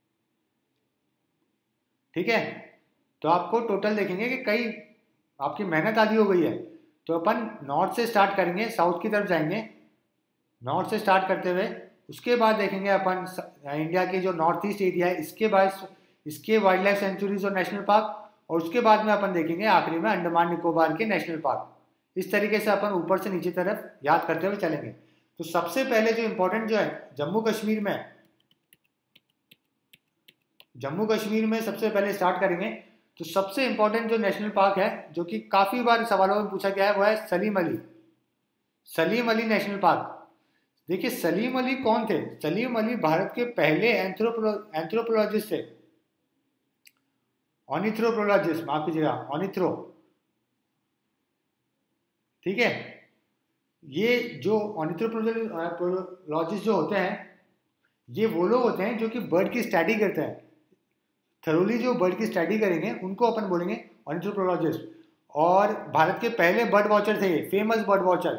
ठीक है, तो आपको टोटल देखेंगे कि कई आपकी मेहनत आधी हो गई है। तो अपन नॉर्थ से स्टार्ट करेंगे, साउथ की तरफ जाएंगे, नॉर्थ से स्टार्ट करते हुए उसके बाद देखेंगे अपन इंडिया के जो नॉर्थ ईस्ट एरिया है इसके बाद इसके वाइल्ड लाइफ सेंचुरीज और नेशनल पार्क, और उसके बाद में अपन देखेंगे आखिरी में अंडमान निकोबार के नेशनल पार्क। इस तरीके से अपन ऊपर से नीचे तरफ याद करते हुए चलेंगे। तो सबसे पहले जो इंपॉर्टेंट जो है जम्मू कश्मीर में, जम्मू कश्मीर में सबसे पहले स्टार्ट करेंगे। तो सबसे इंपॉर्टेंट जो नेशनल पार्क है जो कि काफ़ी बार सवालों में पूछा गया है वो है सलीम अली, सलीम अली नेशनल पार्क। देखिए सलीम अली कौन थे? सलीम अली भारत के पहले एंथ्रोपोलॉजिस्ट थे, ऑर्निथ्रोपोलॉजिस्ट, माफ कीजिएगा, ऑर्निथ्रो। ठीक है, ये जो ऑर्निथ्रोपोलॉजिस्ट जो होते हैं ये वो लोग होते हैं जो कि बर्ड की स्टडी करते हैं, थरोली जो बर्ड की स्टडी करेंगे उनको अपन बोलेंगे ऑर्निथ्रोपोलॉजिस्ट। और भारत के पहले बर्ड वॉचर थे ये, फेमस बर्ड वॉचर।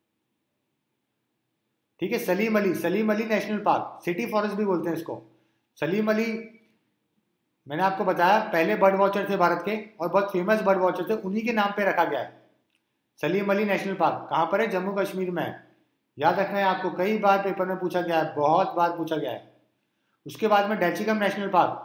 ठीक है, Salim Ali, Salim Ali national park, city forest भी बोलते हैं इसको। सलीम अली मैंने आपको बताया पहले बर्ड वॉचर थे भारत के और बहुत फेमस बर्ड वॉचर थे, उन्हीं के नाम पे रखा गया है। सलीम अली नेशनल पार्क कहाँ पर है? जम्मू कश्मीर में है। याद रखना है आपको, कई बार पेपर में पूछा गया है, बहुत बार पूछा गया है। उसके बाद में डैचिगम नेशनल पार्क,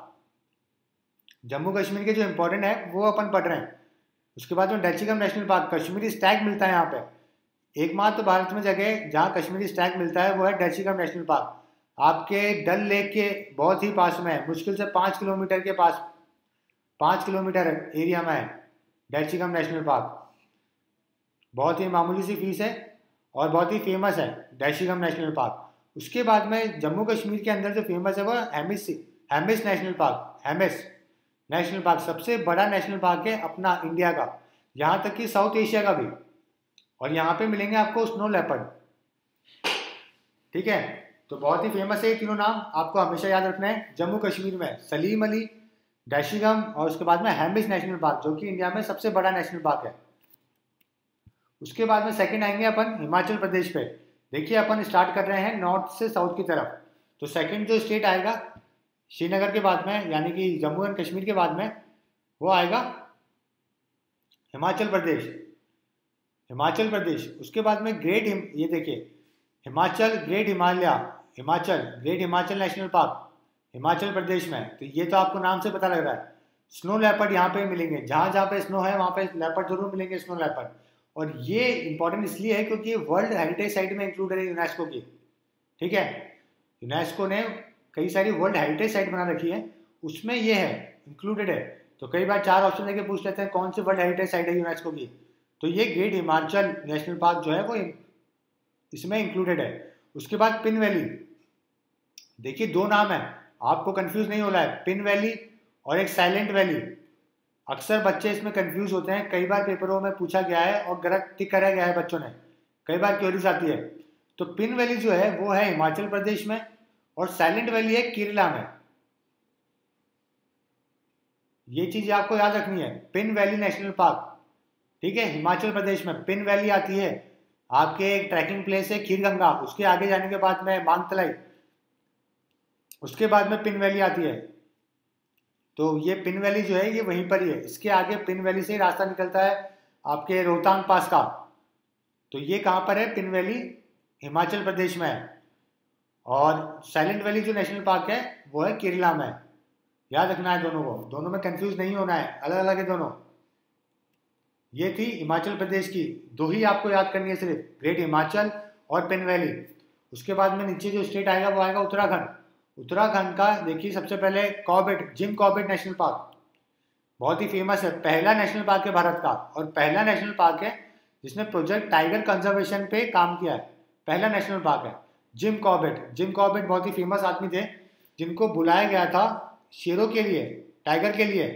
जम्मू कश्मीर के जो इंपॉर्टेंट है वो अपन पढ़ रहे हैं। उसके बाद में Dachigam national park, Kashmiri stag मिलता है यहाँ पे। एकमात्र भारत में जगह जहाँ कश्मीरी स्टैग मिलता है वो है डैचिगम नेशनल पार्क। आपके डल लेक के बहुत ही पास में है, मुश्किल से 5 किलोमीटर के पास, 5 किलोमीटर एरिया में है डैचिगम नेशनल पार्क। बहुत ही मामूली सी फीस है और बहुत ही फेमस है डैचिगम नेशनल पार्क। उसके बाद में जम्मू कश्मीर के अंदर जो फेमस है वो Hemis national park. Hemis national park सबसे बड़ा नेशनल पार्क है अपना इंडिया का, यहाँ तक कि साउथ एशिया का भी। और यहाँ पे मिलेंगे आपको स्नो लेपर्ड। ठीक है, तो बहुत ही फेमस है ये तीनों नाम, आपको हमेशा याद रखना है। जम्मू कश्मीर में सलीम अली, डैशिगम और उसके बाद में हेमिस नेशनल पार्क जो कि इंडिया में सबसे बड़ा नेशनल पार्क है। उसके बाद में सेकंड आएंगे अपन हिमाचल प्रदेश पे। देखिए अपन स्टार्ट कर रहे हैं नॉर्थ से साउथ की तरफ। तो सेकंड जो स्टेट आएगा श्रीनगर के बाद में, यानी कि जम्मू एंड कश्मीर के बाद में, वो आएगा हिमाचल प्रदेश। हिमाचल प्रदेश, उसके बाद में ये देखिए Himachal great Himalaya, Himachal great Himachal national park Himachal Pradesh में। तो ये तो आपको नाम से पता लग रहा है। स्नो लेपर्ड यहाँ पे मिलेंगे, जहाँ जहाँ पे स्नो है वहाँ पे लेपर्ड जरूर मिलेंगे, स्नो लेपर्ड। और ये इंपॉर्टेंट इसलिए है क्योंकि ये वर्ल्ड हेरिटेज साइट में इंक्लूड है यूनेस्को की। ठीक है, यूनेस्को ने कई सारी वर्ल्ड हेरिटेज साइट बना रखी है, उसमें ये है, इंक्लूडेड है। तो कई बार 4 ऑप्शन देके पूछ लेते हैं कौन सी वर्ल्ड हेरिटेज साइट है यूनेस्को की, तो ये ग्रेट हिमाचल नेशनल पार्क जो है वो इसमें इंक्लूडेड है। उसके बाद पिन वैली, देखिए 2 नाम है, आपको कंफ्यूज नहीं होना है, पिन वैली और एक साइलेंट वैली। अक्सर बच्चे इसमें कंफ्यूज होते हैं, कई बार पेपरों में पूछा गया है और गलत टिक करा गया है बच्चों ने, कई बार क्वेरीज आती है। तो पिन वैली जो है वो है हिमाचल प्रदेश में और साइलेंट वैली है केरला में। ये चीज आपको याद रखनी है, पिन वैली नेशनल पार्क। ठीक है, हिमाचल प्रदेश में पिन वैली आती है। आपके एक ट्रैकिंग प्लेस है खीरगंगा, उसके आगे जाने के बाद में मांगतलाई, उसके बाद में पिन वैली आती है। तो ये पिन वैली जो है ये वहीं पर ही है, इसके आगे पिन वैली से ही रास्ता निकलता है आपके रोहतांग पास का। तो ये कहाँ पर है? पिन वैली हिमाचल प्रदेश में है। और साइलेंट वैली जो नेशनल पार्क है वो है केरला में। याद रखना है दोनों को, दोनों में कंफ्यूज नहीं होना है, अलग अलग है दोनों। ये थी हिमाचल प्रदेश की, 2 ही आपको याद करनी है सिर्फ, ग्रेट हिमाचल और पिन वैली। उसके बाद में नीचे जो स्टेट आएगा वो आएगा उत्तराखंड। उत्तराखंड का देखिए सबसे पहले Corbett, Jim Corbett national park. बहुत ही फेमस है, पहला नेशनल पार्क है भारत का, और पहला नेशनल पार्क है जिसने प्रोजेक्ट टाइगर कंजर्वेशन पे काम किया है, पहला नेशनल पार्क है। जिम कॉर्बेट बहुत ही फेमस आदमी थे जिनको बुलाया गया था शेरों के लिए, टाइगर के लिए।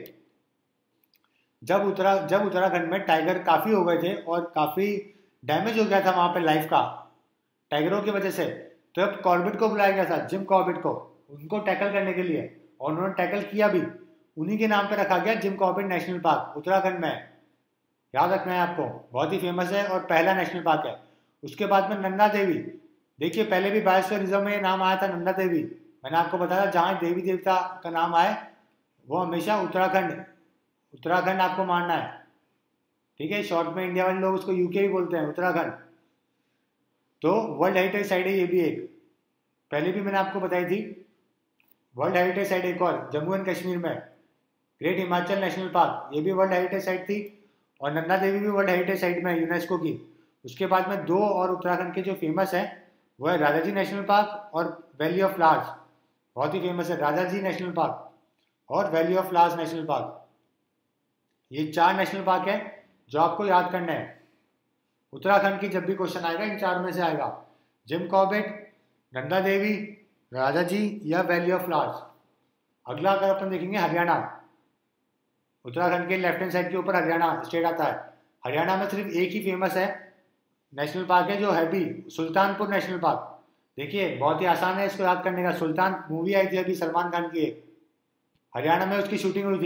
जब उत्तराखंड में टाइगर काफ़ी हो गए थे और काफ़ी डैमेज हो गया था वहाँ पे लाइफ का टाइगरों की वजह से, तो अब कॉर्बेट को बुलाया गया था, जिम कॉर्बेट को, उनको टैकल करने के लिए, और उन्होंने टैकल किया भी। उन्हीं के नाम पे रखा गया Jim Corbett national park, Uttarakhand में है। याद रखना है आपको, बहुत ही फेमस है और पहला नेशनल पार्क है। उसके बाद में नंदा देवी, देखिए पहले भी बायोस्फीयर रिजर्व में नाम आया था नंदा देवी, मैंने आपको बताया जहाँ देवी देवता का नाम आए वो हमेशा उत्तराखंड, उत्तराखंड आपको मानना है, ठीक है। शॉर्ट में इंडिया वाले लोग उसको यूके भी बोलते हैं, उत्तराखंड। तो वर्ल्ड हेरिटेज साइट है ये भी एक, पहले भी मैंने आपको बताई थी। वर्ल्ड हेरिटेज साइट एक और जम्मू एंड कश्मीर में, ग्रेट हिमाचल नेशनल पार्क, ये भी वर्ल्ड हेरिटेज साइट थी, और नंदा देवी भी वर्ल्ड हेरिटेज साइट में है यूनेस्को की। उसके बाद में दो और उत्तराखंड के जो फेमस है वो है राजाजी नेशनल पार्क और वैली ऑफ फ्लावर्स, बहुत ही फेमस है राजाजी नेशनल पार्क और valley of flowers national park. ये 4 नेशनल पार्क है जो आपको याद करना है उत्तराखंड की, जब भी क्वेश्चन आएगा इन 4 में से आएगा, जिम कॉर्बेट, नंदा देवी, राजाजी या वैली ऑफ फ्लावर्स। अगला अगर अपन देखेंगे हरियाणा, उत्तराखंड के लेफ्ट हैंड साइड के ऊपर हरियाणा स्टेट आता है। हरियाणा में सिर्फ एक ही फेमस है नेशनल पार्क है जो है भी, सुल्तानपुर नेशनल पार्क। देखिए बहुत ही आसान है इसको याद करने का, सुल्तान मूवी आई थी अभी सलमान खान की एक, हरियाणा में उसकी शूटिंग हुई थी।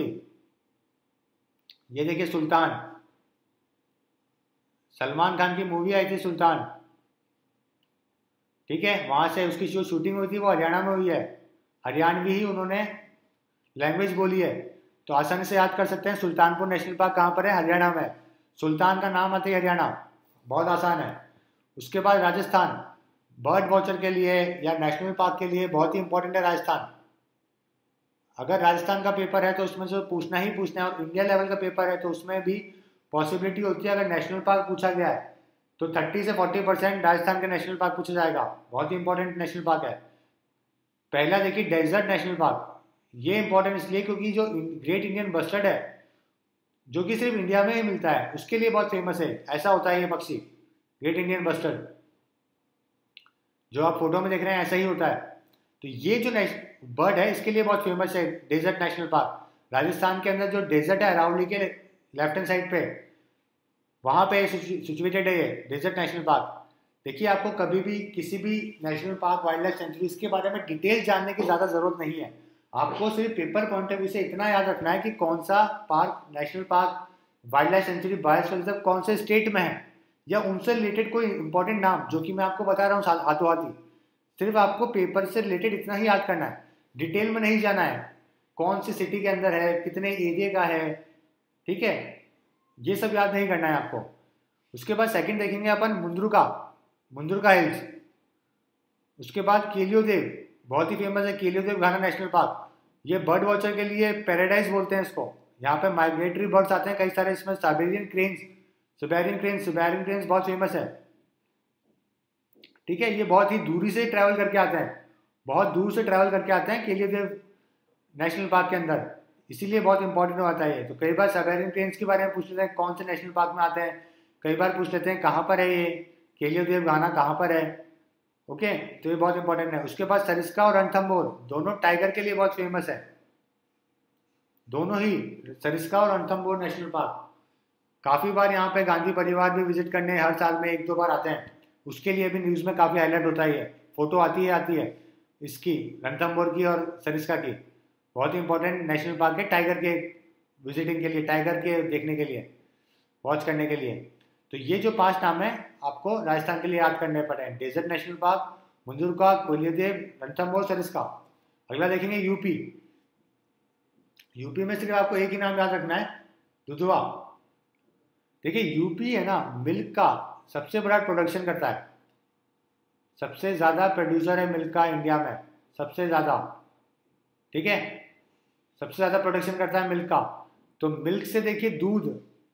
ये देखिए सुल्तान, सलमान खान की मूवी आई थी सुल्तान, ठीक है, वहां से उसकी जो शूटिंग हुई थी वो हरियाणा में हुई है, हरियाणवी ही उन्होंने लैंग्वेज बोली है। तो आसानी से याद कर सकते हैं सुल्तानपुर नेशनल पार्क कहाँ पर है, हरियाणा में। सुल्तान का नाम आते ही हरियाणा, बहुत आसान है। उसके बाद राजस्थान, बर्ड वॉचर के लिए या नेशनल पार्क के लिए बहुत ही इंपॉर्टेंट है राजस्थान। अगर राजस्थान का पेपर है तो उसमें से पूछना ही पूछना है, और इंडिया लेवल का पेपर है तो उसमें भी पॉसिबिलिटी होती है अगर नेशनल पार्क पूछा गया है तो 30 से 40% राजस्थान के नेशनल पार्क पूछा जाएगा, बहुत ही इंपॉर्टेंट नेशनल पार्क है। पहला देखिए डेजर्ट नेशनल पार्क, ये इंपॉर्टेंट इसलिए क्योंकि जो ग्रेट इंडियन बस्टर्ड है जो कि सिर्फ इंडिया में ही मिलता है उसके लिए बहुत फेमस है, ऐसा होता है ये पक्षी, ग्रेट इंडियन बस्टर्ड, जो आप फोटो में देख रहे हैं ऐसा ही होता है। तो ये जो बर्ड है इसके लिए बहुत फेमस है डेजर्ट नेशनल पार्क। राजस्थान के अंदर जो डेजर्ट है अरावली के लेफ्ट हैंड साइड पे, वहाँ पे सिचुएटेड है ये डेजर्ट नेशनल पार्क। देखिए आपको कभी भी किसी भी national park, wild life sanctuary, इसके बारे में डिटेल जानने की ज़्यादा ज़रूरत नहीं है, आपको सिर्फ पेपर पॉइंट ऑफ व्यू से इतना याद रखना है कि कौन सा park, national park, wild life sanctuary, biosphere reserve कौन से स्टेट में है, या उनसे रिलेटेड कोई इंपॉर्टेंट नाम जो कि मैं आपको बता रहा हूँ हाथों हाथी। सिर्फ आपको पेपर से रिलेटेड इतना ही याद करना है, डिटेल में नहीं जाना है, कौन सी सिटी के अंदर है, कितने एरिया का है, ठीक है, ये सब याद नहीं करना है आपको। उसके बाद सेकंड देखेंगे अपन मुंद्रुका हिल्स। उसके बाद केलियो देव, बहुत ही फेमस है Keoladeo Ghana national park, ये बर्ड वॉचर के लिए पैराडाइज बोलते हैं इसको। यहाँ पे माइग्रेटरी बर्ड्स आते हैं कई सारे, इसमें साइबेरियन क्रेन्स बहुत फेमस है, ठीक है। ये बहुत ही दूरी से ट्रैवल करके आते हैं, बहुत दूर से ट्रैवल करके आते हैं केलियो देव नेशनल पार्क के अंदर, इसीलिए बहुत इंपॉर्टेंट होता है ये। तो कई बार साइबेरियन क्रेन्स के बारे में पूछ लेते हैं कौन से नेशनल पार्क में आते हैं, कई बार पूछ लेते हैं कहाँ पर है ये केलियो देव घाना कहाँ पर है, ओके, तो ये बहुत इंपॉर्टेंट है। उसके बाद सरिस्का और रणथंभौर दोनों टाइगर के लिए बहुत फेमस है, दोनों ही सरिस्का और रणथंभौर नेशनल पार्क। काफ़ी बार यहाँ पे गांधी परिवार भी विजिट करने हर साल में 1-2 बार आते हैं, उसके लिए भी न्यूज़ में काफ़ी हाईलाइट होता ही है, फोटो आती है इसकी, रणथंभौर की और सरिस्का की। बहुत ही इंपॉर्टेंट नेशनल पार्क है टाइगर के विजिटिंग के लिए, टाइगर के देखने के लिए, वॉच करने के लिए। तो ये जो 5 नाम है आपको राजस्थान के लिए याद करने पड़े, डेजर्ट नेशनल पार्क, मुंद्रुका, कोलियादेव, रणथंभौर, सरिस्का। अगला देखेंगे यूपी में सिर्फ आपको एक ही नाम याद रखना है, दुधवा। देखिए यूपी है ना, मिल्क का सबसे बड़ा प्रोडक्शन करता है, सबसे ज़्यादा प्रोड्यूसर है मिल्क का इंडिया में, सबसे ज़्यादा, ठीक है, सबसे ज़्यादा प्रोडक्शन करता है मिल्क का। तो मिल्क से देखिए दूध,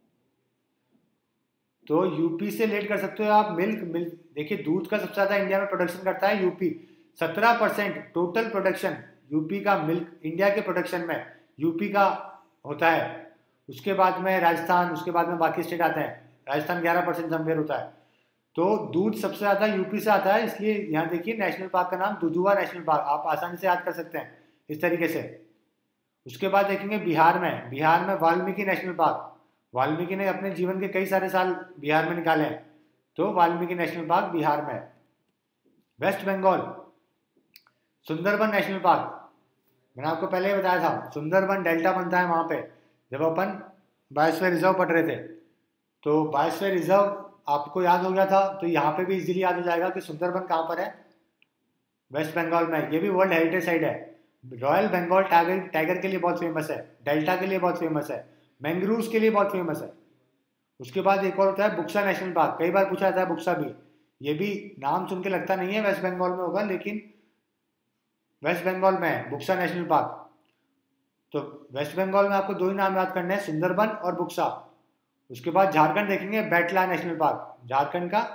तो यूपी से लेट कर सकते हो आप मिल्क देखिए दूध का सबसे ज़्यादा इंडिया में प्रोडक्शन करता है यूपी, 17% टोटल प्रोडक्शन यूपी का मिल्क इंडिया के प्रोडक्शन में यूपी का होता है। उसके बाद में राजस्थान, उसके बाद में बाकी स्टेट आते हैं। राजस्थान 11% समवेयर होता है। तो दूध सबसे ज़्यादा यूपी से आता है, इसलिए यहाँ देखिए नेशनल पार्क का नाम दुधुआ नेशनल पार्क, आप आसानी से याद कर सकते हैं इस तरीके से। उसके बाद देखेंगे बिहार में वाल्मीकि नेशनल पार्क। वाल्मीकि ने अपने जीवन के कई सारे साल बिहार में निकाले हैं, तो वाल्मीकि नेशनल पार्क बिहार में। West Bengal Sundarban national park, मैंने आपको पहले ही बताया था, सुंदरबन डेल्टा बनता है वहाँ पे जब अपन बायोस्फीयर रिजर्व पढ़ रहे थे। तो बायोस्फीयर रिजर्व आपको याद हो गया था, तो यहाँ पे भी इजीली याद हो जाएगा कि सुंदरबन कहाँ पर है, वेस्ट बंगाल में। ये भी वर्ल्ड हेरिटेज साइट है। रॉयल बंगाल टाइगर के लिए बहुत फेमस है, डेल्टा के लिए बहुत फेमस है, मैंग्रोव्स के लिए बहुत फेमस है। उसके बाद एक और होता है बुक्सा नेशनल पार्क, कई बार पूछा जाता है बुक्सा भी, ये भी नाम सुन के लगता नहीं है वेस्ट बंगाल में होगा, लेकिन वेस्ट बंगाल में है बुक्सा नेशनल पार्क। तो वेस्ट बंगाल में आपको दो ही नाम याद करने हैं, सुंदरबन और बुक्सा। उसके बाद झारखंड देखेंगे, बेटला नेशनल पार्क, झारखंड का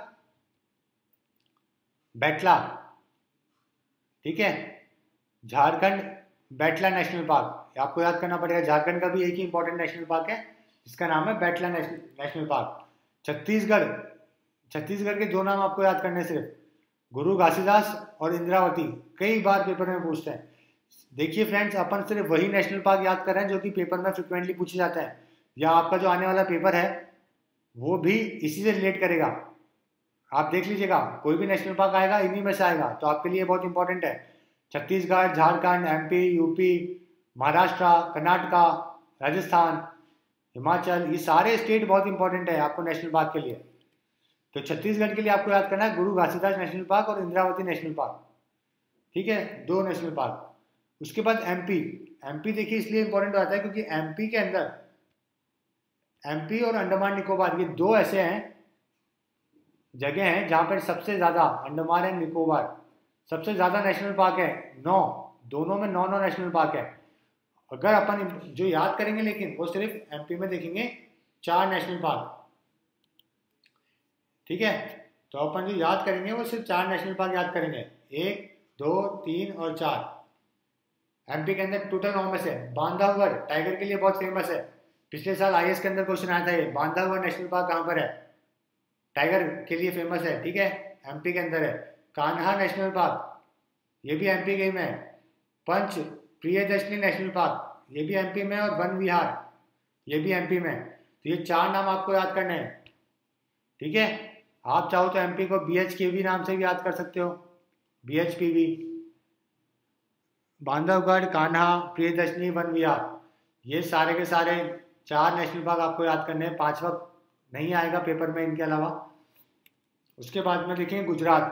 बेटला, ठीक है, झारखंड बेटला नेशनल पार्क आपको याद करना पड़ेगा। झारखंड का भी एक ही इंपॉर्टेंट नेशनल पार्क है जिसका नाम है बेटला नेशनल पार्क। छत्तीसगढ़ के दो नाम आपको याद करने सिर्फ, गुरु घासीदास और इंद्रावती, कई बार पेपर में पूछते हैं। देखिए फ्रेंड्स, अपन सिर्फ वही नेशनल पार्क याद कर रहे हैं जो कि पेपर में फ्रिक्वेंटली पूछे जाते हैं, या आपका जो आने वाला पेपर है वो भी इसी से रिलेट करेगा। आप देख लीजिएगा, कोई भी नेशनल पार्क आएगा इन्हीं में से आएगा, तो आपके लिए बहुत इंपॉर्टेंट है। छत्तीसगढ़, झारखंड, एमपी, यूपी, महाराष्ट्र, कर्नाटका, राजस्थान, हिमाचल, ये सारे स्टेट बहुत इंपॉर्टेंट है आपको नेशनल पार्क के लिए। तो छत्तीसगढ़ के लिए आपको याद करना है गुरु घासीदास नेशनल पार्क और इंद्रावती नेशनल पार्क, ठीक है, दो नेशनल पार्क। उसके बाद एमपी देखिए इसलिए इंपॉर्टेंट हो जाता है क्योंकि एमपी के अंदर, एमपी और अंडमान निकोबार, ये दो ऐसे हैं जगह हैं जहां पर सबसे ज्यादा, अंडमान एंड निकोबार सबसे ज्यादा नेशनल पार्क है, 9, दोनों में 9 नेशनल पार्क है। अगर अपन जो याद करेंगे, लेकिन वो सिर्फ एमपी में देखेंगे 4 नेशनल पार्क, ठीक है। तो अपन जो याद करेंगे वो सिर्फ 4 नेशनल पार्क याद करेंगे, 1, 2, 3 और 4। एमपी के अंदर टोटल 9 में से बांधवगढ़ टाइगर के लिए बहुत फेमस है, पिछले साल आईएएस के अंदर क्वेश्चन आया था ये, बांधवगढ़ नेशनल पार्क कहाँ पर है, टाइगर के लिए फेमस है, ठीक है, एमपी के अंदर है। कान्हा नेशनल पार्क, ये भी एमपी के में है। पंच प्रियदर्शनी नेशनल पार्क, ये भी एमपी में, और वन विहार, ये भी एमपी में। तो ये 4 नाम आपको याद करने हैं, ठीक है। आप चाहो तो एमपी को बीएचकेवी नाम से भी याद कर सकते हो, बीएचपीवी, बांधवगढ़, कान्हा, प्रियदर्शनी, वन विहार, ये सारे के सारे 4 नेशनल पार्क आपको याद करने हैं, 5वां नहीं आएगा पेपर में इनके अलावा। उसके बाद में देखेंगे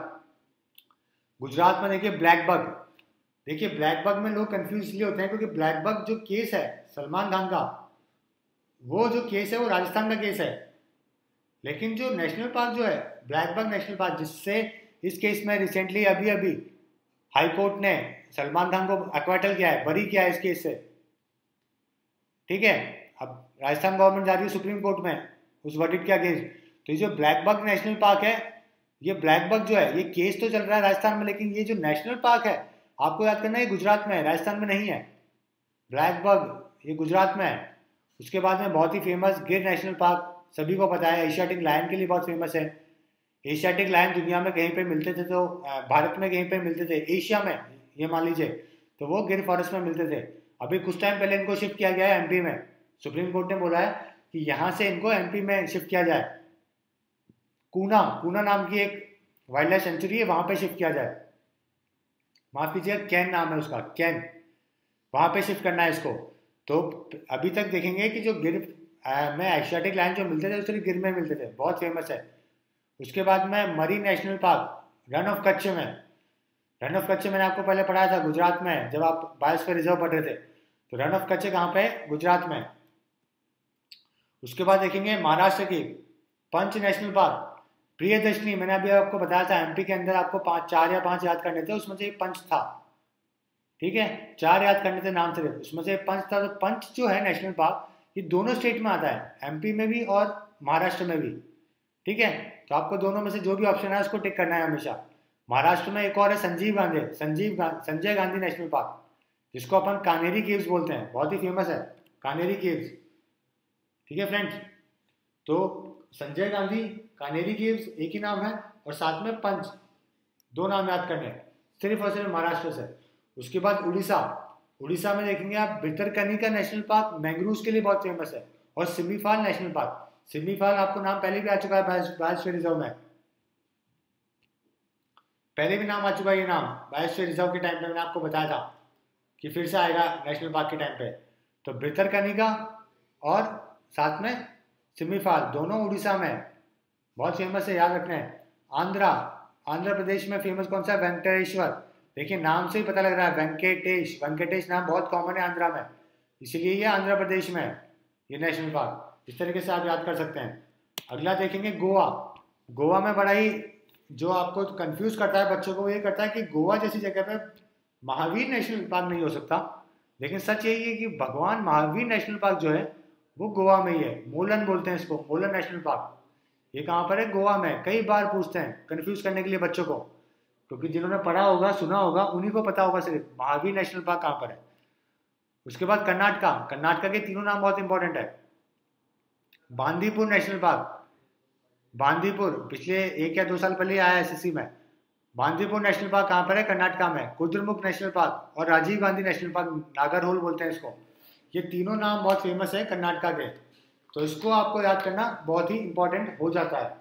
गुजरात में देखिए ब्लैक बग। देखिए ब्लैक बग में लोग कंफ्यूज इसलिए होते हैं क्योंकि ब्लैक बग जो केस है सलमान खान का, वो जो केस है वो राजस्थान का केस है, लेकिन जो नेशनल पार्क जो है ब्लैक बग नेशनल पार्क, जिससे इस केस में रिसेंटली अभी हाई कोर्ट ने सलमान खान को एक्वाटल किया है, बरी किया है इस केस से, ठीक है। अब राजस्थान गवर्नमेंट जा रही है सुप्रीम कोर्ट में उस वर्डिक्ट के अगेंस्ट। तो ये जो ब्लैक बग नेशनल पार्क है, ये ब्लैक बग जो है, ये केस तो चल रहा है राजस्थान में, लेकिन ये जो नेशनल पार्क है आपको याद करना है ये गुजरात में है, राजस्थान में नहीं है। ब्लैक बग ये गुजरात में है। उसके बाद में बहुत ही फेमस गिर नेशनल पार्क, सभी को पता है, एशियाटिक लायन के लिए बहुत फेमस है। एशियाटिक लायन दुनिया में कहीं पे मिलते थे, तो भारत में कहीं पे मिलते थे, एशिया में ये मान लीजिए, तो वो गिर फॉरेस्ट में मिलते थे। अभी कुछ टाइम पहले इनको शिफ्ट किया गया है एमपी में, सुप्रीम कोर्ट ने बोला है कि यहाँ से इनको एमपी में शिफ्ट किया जाए, कूना नाम की एक वाइल्ड लाइफ सेंचुरी है, वहां पे शिफ्ट किया जाए, माफ कीजिएगा कैन नाम है उसका, कैन, वहां पे शिफ्ट करना है इसको। तो अभी तक देखेंगे कि जो गिर में एशियाटिक लायन जो मिलते थे वो सिर्फ गिर में मिलते थे, बहुत फेमस है। उसके बाद में marine national park Rann of Kutch में, रन ऑफ कच्छ मैंने आपको पहले पढ़ाया था गुजरात में जब आप बायोस्फीयर रिजर्व पढ़ रहे थे। तो रन ऑफ कच्छ कहाँ पे है, गुजरात में। उसके बाद देखेंगे महाराष्ट्र की पंच नेशनल पार्क, प्रियदर्शनी, मैंने अभी आपको बताया था एमपी के अंदर आपको 4 या 5 याद करने थे, उसमें से पंच था, ठीक है, 4 याद करने थे नाम से, उसमें से पंच था। तो पंच जो है नेशनल पार्क ये दोनों स्टेट में आता है, एमपी में भी और महाराष्ट्र में भी, ठीक है। तो आपको दोनों में से जो भी ऑप्शन है उसको टिक करना है हमेशा। महाराष्ट्र में एक और है संजय गांधी नेशनल पार्क, जिसको अपन कानेरी केव्स बोलते हैं, बहुत ही फेमस है कानेरी केव्स, ठीक है फ्रेंड्स, तो संजय गांधी, कान्हेरी केव्स एक ही नाम है, और साथ में पंच, दो नाम याद करने हैं, सिर्फ और सिर्फ महाराष्ट्र से। उसके बाद उड़ीसा, उड़ीसा में देखेंगे आप भितरकनिका नेशनल पार्क मैंग्रोव्स के लिए बहुत फेमस है, और सिमिफाल नेशनल पार्क। सिमिफाल आपको नाम पहले भी आ चुका है बायोस्फीयर रिजर्व में, पहले भी नाम आ चुका है ये नाम बायोस्फीयर रिजर्व के टाइम पे, मैंने आपको बताया था कि फिर से आएगा नेशनल पार्क के टाइम पे। तो भितरकनिका और साथ में सिमिफाल दोनों उड़ीसा में बहुत फेमस है, याद रखना है। आंध्र प्रदेश में फेमस कौन सा है? वेंकटेश्वर। देखिए नाम से ही पता लग रहा है, वेंकटेश, वेंकटेश नाम बहुत कॉमन है आंध्रा में, इसलिए ये आंध्र प्रदेश में है ये नेशनल पार्क। इस तरीके से आप याद कर सकते हैं। अगला देखेंगे गोवा। गोवा में बड़ा ही जो आपको कंफ्यूज करता है बच्चों को, ये करता है कि गोवा जैसी जगह पे महावीर नेशनल पार्क नहीं हो सकता, लेकिन सच यही है कि भगवान महावीर नेशनल पार्क जो है वो गोवा में ही है। मोलन बोलते हैं इसको, मोलन नेशनल पार्क। ये कहाँ पर है? गोवा में। कई बार पूछते हैं कंफ्यूज करने के लिए बच्चों को, क्योंकि जिन्होंने पढ़ा होगा, सुना होगा, उन्हीं को पता होगा सिर्फ महावीर नेशनल पार्क कहाँ पर है। उसके बाद कर्नाटका, कर्नाटका के तीनों नाम बहुत इंपॉर्टेंट है। बांदीपुर नेशनल पार्क, बांदीपुर पिछले 1 या 2 साल पहले आया एसएससी में। बांदीपुर नेशनल पार्क कहाँ पर है? कर्नाटका में। कुद्रेमुख नेशनल पार्क और राजीव गांधी नेशनल पार्क, नागरहोल बोलते हैं इसको। ये तीनों नाम बहुत फेमस है कर्नाटका के, तो इसको आपको याद करना बहुत ही इंपॉर्टेंट हो जाता है।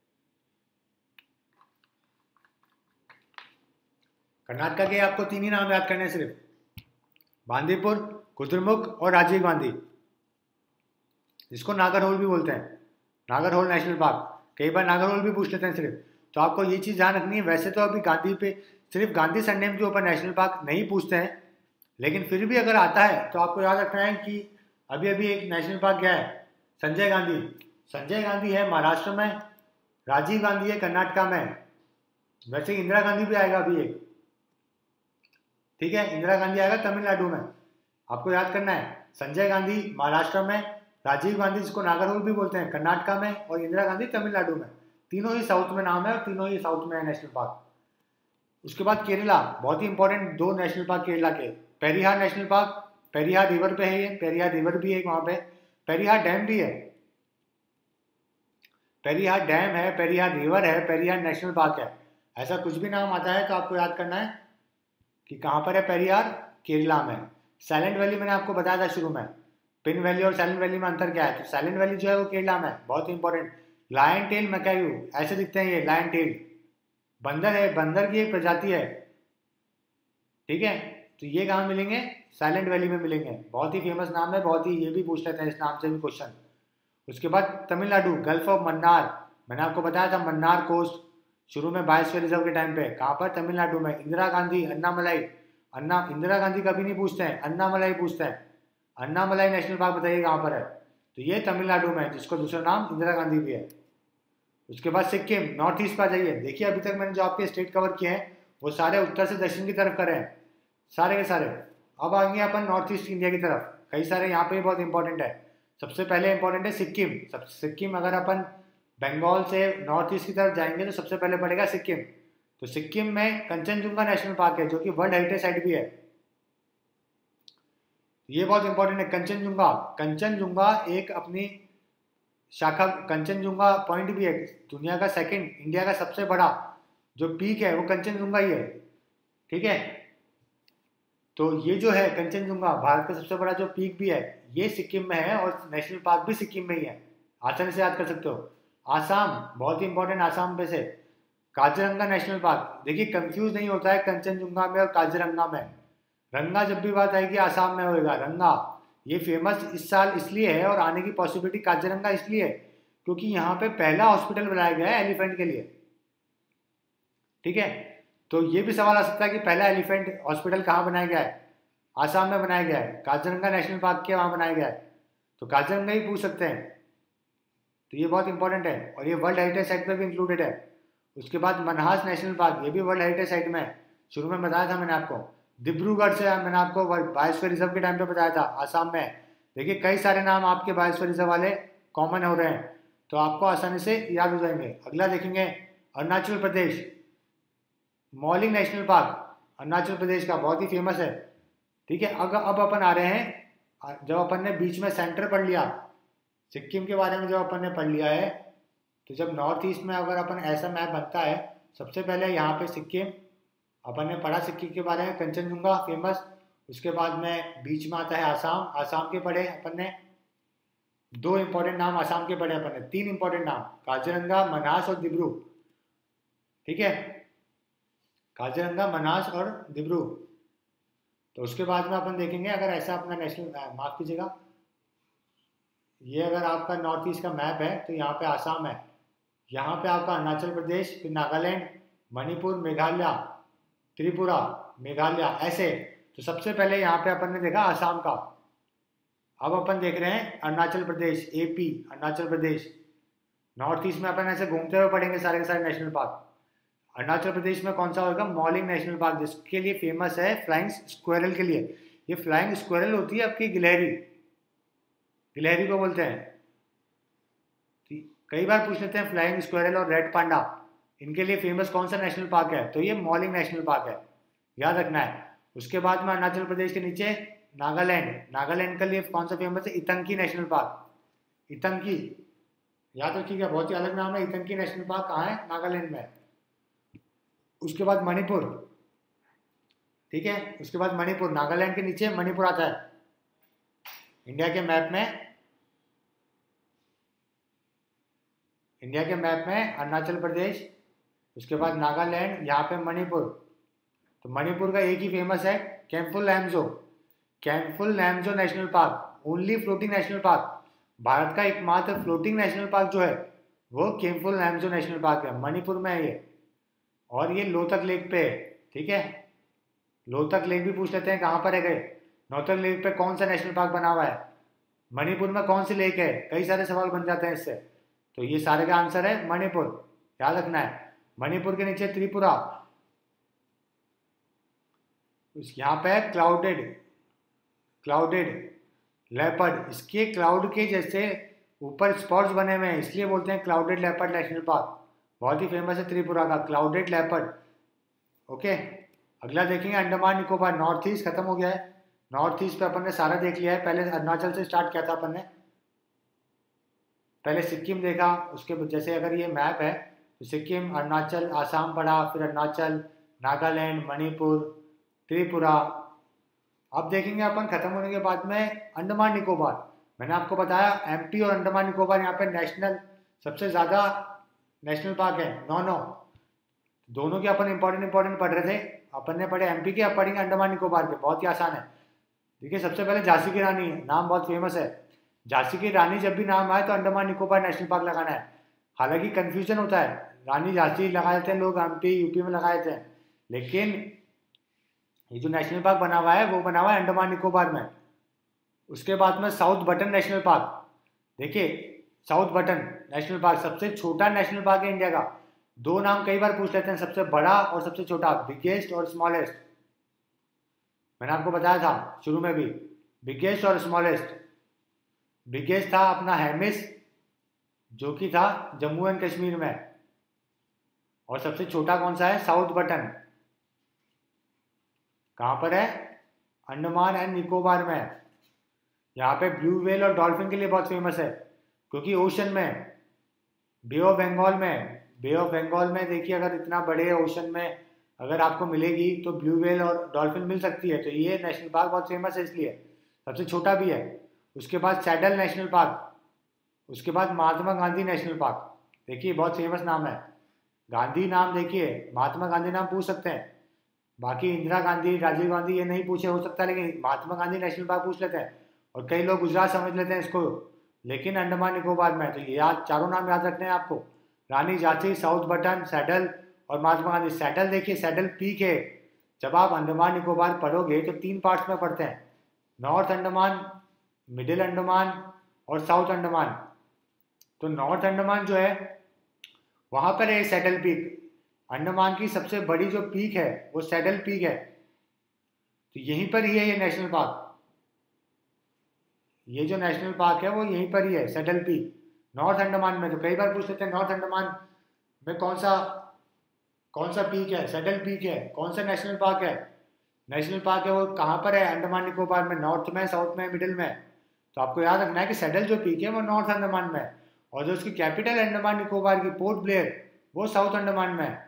कर्नाटका के आपको 3 ही नाम याद करने हैं सिर्फ, बांदीपुर, कुद्रेमुख और राजीव गांधी। इसको नागरहोल भी बोलते हैं, नागरहोल नेशनल पार्क। कई बार नागरहोल भी पूछ लेते हैं सिर्फ, तो आपको ये चीज़ ध्यान रखनी है। वैसे तो अभी गांधी पे सिर्फ गांधी सरनेम के ऊपर नेशनल पार्क नहीं पूछते हैं, लेकिन फिर भी अगर आता है तो आपको याद रखना है कि अभी अभी एक नेशनल पार्क गया है संजय गांधी। संजय गांधी है महाराष्ट्र में, राजीव गांधी है कर्नाटका में। वैसे इंदिरा गांधी भी आएगा अभी एक, ठीक है, इंदिरा गांधी आएगा तमिलनाडु में। आपको याद करना है संजय गांधी महाराष्ट्र में, राजीव गांधी जिसको नागरहोल भी बोलते हैं कर्नाटका में, और इंदिरा गांधी तमिलनाडु में। तीनों ही साउथ में नाम है और तीनों ही साउथ में है नेशनल पार्क। उसके बाद केरला, बहुत ही इंपॉर्टेंट 2 नेशनल पार्क केरला के। Periyar national park, Periyar river पे है ये, पेरियार रिवर भी है वहां पे, पेरियार डैम भी है, पेरियार डैम है, पेरियार रिवर है, पेरियार नेशनल पार्क है। ऐसा कुछ भी नाम आता है तो आपको याद करना है कि कहाँ पर है पेरियार, केरला में। साइलेंट वैली मैंने आपको बताया था शुरू में, पिन वैली और साइलेंट वैली में अंतर क्या है, तो साइलेंट वैली जो है वो केरला में, बहुत इंपॉर्टेंट। लायन टेल मैकायू, ऐसे दिखते हैं ये, लायन टेल बंदर है, बंदर की एक प्रजाति है, ठीक है। तो ये कहाँ मिलेंगे? साइलेंट वैली में मिलेंगे। बहुत ही फेमस नाम है, बहुत ही, ये भी पूछ लेते हैं इस नाम से भी क्वेश्चन। उसके बाद तमिलनाडु, गल्फ ऑफ मन्नार, मैंने आपको बताया था मन्नार कोस्ट शुरू में बायोस्फीयर रिजर्व के टाइम पे, कहाँ पर? तमिलनाडु में। इंदिरा गांधी, अन्नामलाई, इंदिरा गांधी कभी नहीं पूछते हैं, अन्नामलाई पूछते हैं। अन्नामलाई नेशनल पार्क बताइए कहाँ पर है, तो ये तमिलनाडु में, जिसको दूसरा नाम इंदिरा गांधी भी है। उसके बाद सिक्किम, नॉर्थ ईस्ट पर जाइए। देखिए अभी तक मैंने जो आपके स्टेट कवर किए हैं वो सारे उत्तर से दक्षिण की तरफ करे हैं, सारे के सारे। अब आएंगे अपन नॉर्थ ईस्ट इंडिया की तरफ, कई सारे यहाँ पे बहुत इंपॉर्टेंट है। सबसे पहले इंपॉर्टेंट है सिक्किम। सिक्किम, अगर अपन बंगाल से नॉर्थ ईस्ट की तरफ जाएंगे तो सबसे पहले पड़ेगा सिक्किम। तो सिक्किम में कंचनजुंगा नेशनल पार्क है, जो कि वर्ल्ड हेरिटेज साइट भी है। ये बहुत इंपॉर्टेंट है। कंचनजुंगा, कंचनजुंगा एक अपनी शाखा, कंचनजुंगा पॉइंट भी है, दुनिया का सेकंड, इंडिया का सबसे बड़ा जो पीक है वो कंचनजुंगा ही है, ठीक है। तो ये जो है कंचनजुंगा, भारत का सबसे बड़ा जो पीक भी है, ये सिक्किम में है, और नेशनल पार्क भी सिक्किम में ही है, आसानी से याद कर सकते हो। आसाम, बहुत ही इंपॉर्टेंट, आसाम पे से काजीरंगा नेशनल पार्क। देखिए कंफ्यूज नहीं होता है कंचनजुंगा में और काजीरंगा में, रंगा जब भी बात आएगी आसाम में होएगा, रंगा। ये फेमस इस साल इसलिए है और आने की पॉसिबिलिटी काजीरंगा इसलिए है क्योंकि यहाँ पे पहला हॉस्पिटल बनाया गया है एलिफेंट के लिए, ठीक है। तो ये भी सवाल आ सकता है कि पहला एलिफेंट हॉस्पिटल कहाँ बनाया गया है? आसाम में बनाया गया है, काजीरंगा नेशनल पार्क के वहाँ बनाया गया है, तो काजीरंगा ही पूछ सकते हैं। तो ये बहुत इंपॉर्टेंट है और ये वर्ल्ड हेरिटेज साइट में भी इंक्लूडेड है। उसके बाद मनहास नेशनल पार्क, ये भी वर्ल्ड हेरिटेज साइट में है, शुरू में बताया था मैंने आपको। डिब्रूगढ़ से मैंने आपको बायोस्फीयर रिजर्व के टाइम पे बताया था, आसाम में। देखिए कई सारे नाम आपके बायोस्फीयर रिजर्व वाले कॉमन हो रहे हैं, तो आपको आसानी से याद हो जाएंगे। अगला देखेंगे अरुणाचल प्रदेश, मॉलिंग नेशनल पार्क, अरुणाचल प्रदेश का बहुत ही फेमस है, ठीक है। अब अपन आ रहे हैं, जब अपन ने बीच में सेंटर पढ़ लिया, सिक्किम के बारे में जब अपन ने पढ़ लिया है, तो जब नॉर्थ ईस्ट में अगर अपन ऐसा मैप बनता है, सबसे पहले यहाँ पे सिक्किम, अपन ने पढ़ा सिक्किम के बारे में, कंचनजुंगा फेमस। उसके बाद में बीच में आता है आसाम, आसाम के पढ़े अपन ने, 2 इंपॉर्टेंट नाम आसाम के पढ़े अपन ने, 3 इंपॉर्टेंट नाम, काजीरंगा, मनास और दिब्रू। ठीक है, काजीरंगा, मनास और दिब्रू। तो उसके बाद में अपन देखेंगे, अगर ऐसा अपना नेशनल, माफ कीजिएगा, ये अगर आपका नॉर्थ ईस्ट का मैप है, तो यहाँ पे आसाम है, यहाँ पे आपका अरुणाचल प्रदेश, फिर नागालैंड, मणिपुर, मेघालय, त्रिपुरा, मेघालय, ऐसे। तो सबसे पहले यहाँ पे अपन ने देखा आसाम का। अब अपन देख रहे हैं Arunachal Pradesh, AP, Arunachal Pradesh. North east में अपन ऐसे घूमते हुए पढ़ेंगे सारे के सारे नेशनल पार्क। अरुणाचल प्रदेश में कौन सा होगा? मॉलिंग नेशनल पार्क, जिसके लिए फेमस है फ्लाइंग स्क्वायरल के लिए। ये फ्लाइंग स्क्वायरल होती है आपकी गिलहरी, गिलहरी को बोलते हैं। कई बार पूछ लेते हैं फ्लाइंग स्क्वायरल और रेड पांडा, इनके लिए फेमस कौन सा नेशनल पार्क है? तो ये मॉलिंग नेशनल पार्क है, याद रखना है। उसके बाद में अरुणाचल प्रदेश के नीचे नागालैंड, नागालैंड के लिए कौन सा फेमस है? इतंकी नेशनल पार्क, इतंकी, याद रखिएगा, बहुत ही अलग नाम है। इतंकी नेशनल पार्क कहाँ है? नागालैंड में। उसके बाद मणिपुर, ठीक है, उसके बाद मणिपुर, नागालैंड के नीचे मणिपुर आता है इंडिया के मैप में। इंडिया के मैप में अरुणाचल प्रदेश, उसके बाद नागालैंड, यहाँ पे मणिपुर। तो मणिपुर का एक ही फेमस है, Keibul Lamjao, Keibul Lamjao national park, only floating national park. Bharat का एकमात्र फ्लोटिंग नेशनल पार्क जो है वो कैंफुल लैम्जो नेशनल पार्क है, मणिपुर में है ये। और ये लोथक लेक पे है, ठीक है। लोथक लेक भी पूछ लेते हैं कहाँ पर है गए। लोथक लेक पे कौन सा नेशनल पार्क बना हुआ है? मणिपुर में कौन सी लेक है? कई सारे सवाल बन जाते हैं इससे। तो ये सारे का आंसर है मणिपुर, याद रखना है। मणिपुर के नीचे त्रिपुरा, यहाँ पे क्लाउडेड, क्लाउडेड लेपर्ड, इसके क्लाउड के जैसे ऊपर स्पॉट्स बने हुए हैं, इसलिए बोलते हैं क्लाउडेड लेपर्ड नेशनल पार्क। बहुत ही फेमस है त्रिपुरा का क्लाउडेड लेपर्ड। ओके, अगला देखेंगे अंडमान निकोबार। नॉर्थ ईस्ट खत्म हो गया है, नॉर्थ ईस्ट पे अपन ने सारा देख लिया है। पहले अरुणाचल से स्टार्ट किया था अपन ने, पहले सिक्किम देखा, उसके जैसे अगर ये मैप है तो सिक्किम, अरुणाचल, आसाम पढ़ा, फिर अरुणाचल, नागालैंड, मणिपुर, त्रिपुरा। अब देखेंगे अपन खत्म होने के बाद में अंडमान निकोबार। मैंने आपको बताया एमपी और अंडमान निकोबार यहाँ पे नेशनल सबसे ज़्यादा नेशनल पार्क है, 9 दोनों के अपन इंपॉर्टेंट पढ़ रहे थे। अपन ने पढ़े एमपी के, अब पढ़ेंगे अंडमान निकोबार के, बहुत ही आसान है। देखिए सबसे पहले झांसी की रानी, नाम बहुत फेमस है। झांसी की रानी जब भी नाम आए तो अंडमान निकोबार नेशनल पार्क लगाना है। हालांकि कंफ्यूजन होता है, रानी झांसी लगा देते हैं लोग, एमपी यूपी में लगा देते हैं, लेकिन ये जो नेशनल पार्क बना हुआ है वो बना हुआ है अंडमान निकोबार में। उसके बाद में साउथ बटन नेशनल पार्क, देखिए साउथ बटन नेशनल पार्क सबसे छोटा नेशनल पार्क है इंडिया का। 2 नाम कई बार पूछ लेते हैं, सबसे बड़ा और सबसे छोटा, बिगेस्ट और स्मॉलेस्ट। मैंने आपको बताया था शुरू में भी, बिगेस्ट और स्मॉलेस्ट। बिगेस्ट था अपना हेमिस, जो कि था जम्मू एंड कश्मीर में, और सबसे छोटा कौन सा है? South Button. कहाँ पर है? अंडमान एंड निकोबार में। यहाँ पे ब्लू व्हेल और डॉल्फिन के लिए बहुत फेमस है, क्योंकि ओशन में, बे ऑफ बंगाल में, बे ऑफ बंगाल में देखिए अगर इतना बड़े ओशन में अगर आपको मिलेगी तो ब्लू व्हेल और डॉल्फिन मिल सकती है। तो ये नेशनल पार्क बहुत फेमस है, इसलिए सबसे छोटा भी है। उसके बाद सैडल नेशनल पार्क, उसके बाद महात्मा गांधी नेशनल पार्क। देखिए बहुत फेमस नाम है, गांधी नाम देखिए, महात्मा गांधी नाम पूछ सकते हैं, बाकी इंदिरा गांधी, राजीव गांधी ये नहीं पूछे हो सकता, लेकिन महात्मा गांधी नेशनल पार्क पूछ लेते हैं। और कई लोग गुजरात समझ लेते हैं इसको, लेकिन अंडमान निकोबार में। तो ये चारों नाम याद रखने हैं आपको, Rani Jhansi, south Button, saddle और महात्मा गांधी। सैडल देखिए, सैडल पीक है। जब आप अंडमान निकोबार पढ़ोगे तो 3 पार्ट्स में पढ़ते हैं, नॉर्थ अंडमान, मिडिल अंडमान और साउथ अंडमान। तो नॉर्थ अंडमान जो है वहां पर है सैडल पीक, अंडमान की सबसे बड़ी जो पीक है वो सैडल पीक है। तो यहीं पर ही है ये नेशनल पार्क, ये जो नेशनल पार्क है वो यहीं पर ही है, सैडल पीक, नॉर्थ अंडमान में। तो कई बार पूछ लेते हैं नॉर्थ अंडमान में कौन सा पीक है? सैडल पीक है। कौन सा नेशनल पार्क है? नेशनल पार्क है वो कहाँ पर है? अंडमान निकोबार में, नॉर्थ में, साउथ में, मिडिल में। तो आपको याद रखना है कि सैडल जो पीक है वो नॉर्थ अंडमान में है, और जो उसकी कैपिटल अंडमान निकोबार की पोर्ट ब्लेयर वो साउथ अंडमान में है।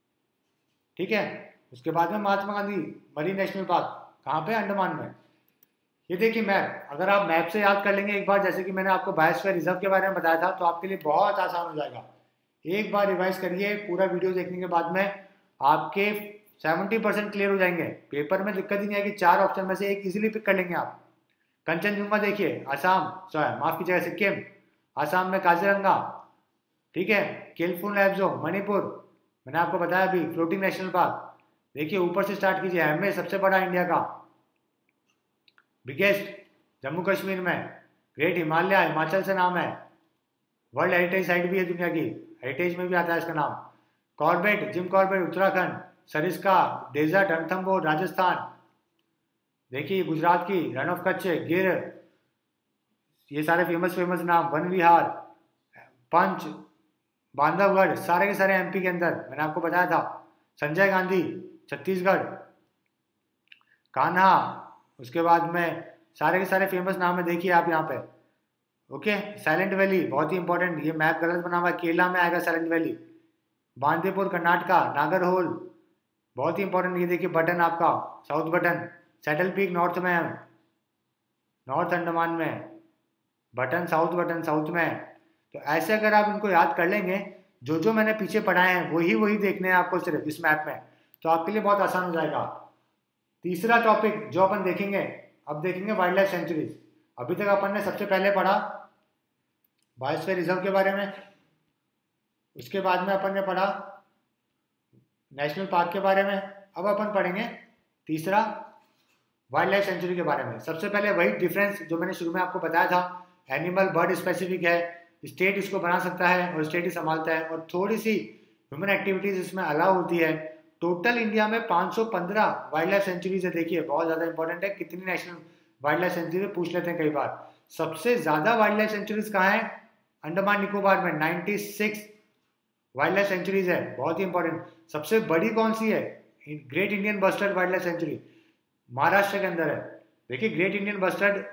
ठीक है, उसके बाद में Mahatma Gandhi marine national park कहाँ पे, अंडमान में। ये देखिए मैप, अगर आप मैप से याद कर लेंगे एक बार, जैसे कि मैंने आपको बायोस्फीयर रिजर्व के बारे में बताया था, तो आपके लिए बहुत आसान हो जाएगा। एक बार रिवाइज करिए, पूरा वीडियो देखने के बाद में आपके 70% क्लियर हो जाएंगे। पेपर में दिक्कत ही नहीं आएगी, 4 ऑप्शन में से एक इजीली पिक कर लेंगे आप। कंचनजुंगा देखिए, असम, सॉरी माफ कीजिएगा, सिक्किम, असम में काजीरंगा, ठीक है, केलफुन लैब्सो मणिपुर, मैंने आपको बताया अभी, फ्लोटिंग नेशनल पार्क। देखिए ऊपर से स्टार्ट कीजिए, एमए सबसे बड़ा इंडिया का, बिगेस्ट जम्मू कश्मीर में, ग्रेट हिमालय हिमाचल से नाम है, वर्ल्ड हेरिटेज साइट भी है दुनिया की, हेरिटेज में भी आता है इसका नाम। Corbett, Jim Corbett Uttarakhand, Sariska desert Ranthambore Rajasthan, देखिए गुजरात की रण ऑफ कच्छ, गिर, ये सारे फेमस फेमस नाम, वन विहार, पंच, बांधवगढ़, सारे के सारे एमपी के अंदर, मैंने आपको बताया था। संजय गांधी छत्तीसगढ़, कान्हा, उसके बाद में सारे के सारे फेमस नाम है, देखिए आप यहाँ पे। ओके, साइलेंट वैली बहुत ही इंपॉर्टेंट, ये मैप गलत बना हुआ है, केरला में आएगा साइलेंट वैली। बांदीपुर कर्नाटका, नागरहोल बहुत ही इंपॉर्टेंट, ये देखिए बटन आपका, south Button. Saddle peak north में है, नॉर्थ अंडमान में, बटन साउथ में है। तो ऐसे अगर आप इनको याद कर लेंगे, जो जो मैंने पीछे पढ़ाए हैं वही वही देखने हैं आपको सिर्फ इस मैप में, तो आपके लिए बहुत आसान हो जाएगा। तीसरा टॉपिक जो अपन देखेंगे, अब देखेंगे वाइल्ड लाइफ सेंचुरीज। अभी तक अपन ने सबसे पहले पढ़ा बायोस्फीयर रिजर्व के बारे में, उसके बाद में अपन ने पढ़ा नेशनल पार्क के बारे में, अब अपन पढ़ेंगे तीसरा वाइल्ड लाइफ सेंचुरी के बारे में। सबसे पहले वही डिफरेंस जो मैंने शुरू में आपको बताया था, एनिमल बर्ड स्पेसिफिक है, स्टेट इसको बना सकता है और स्टेट ही संभालता है, और थोड़ी सी ह्यूमन एक्टिविटीज इसमें अलाउ होती है। टोटल इंडिया में 515 वाइल्ड लाइफ सेंचुरीज है, देखिए बहुत ज्यादा इंपॉर्टेंट है, कितनी नेशनल वाइल्ड लाइफ सेंचुरी पूछ लेते हैं कई बार। सबसे ज्यादा वाइल्ड लाइफ सेंचुरीज कहाँ है, अंडमान निकोबार में 96 वाइल्ड लाइफ सेंचुरीज है, बहुत ही इंपॉर्टेंट। सबसे बड़ी कौन सी है, great Indian bustard wild life sanctuary, Maharashtra के अंदर है। देखिए ग्रेट इंडियन बस्टर्ड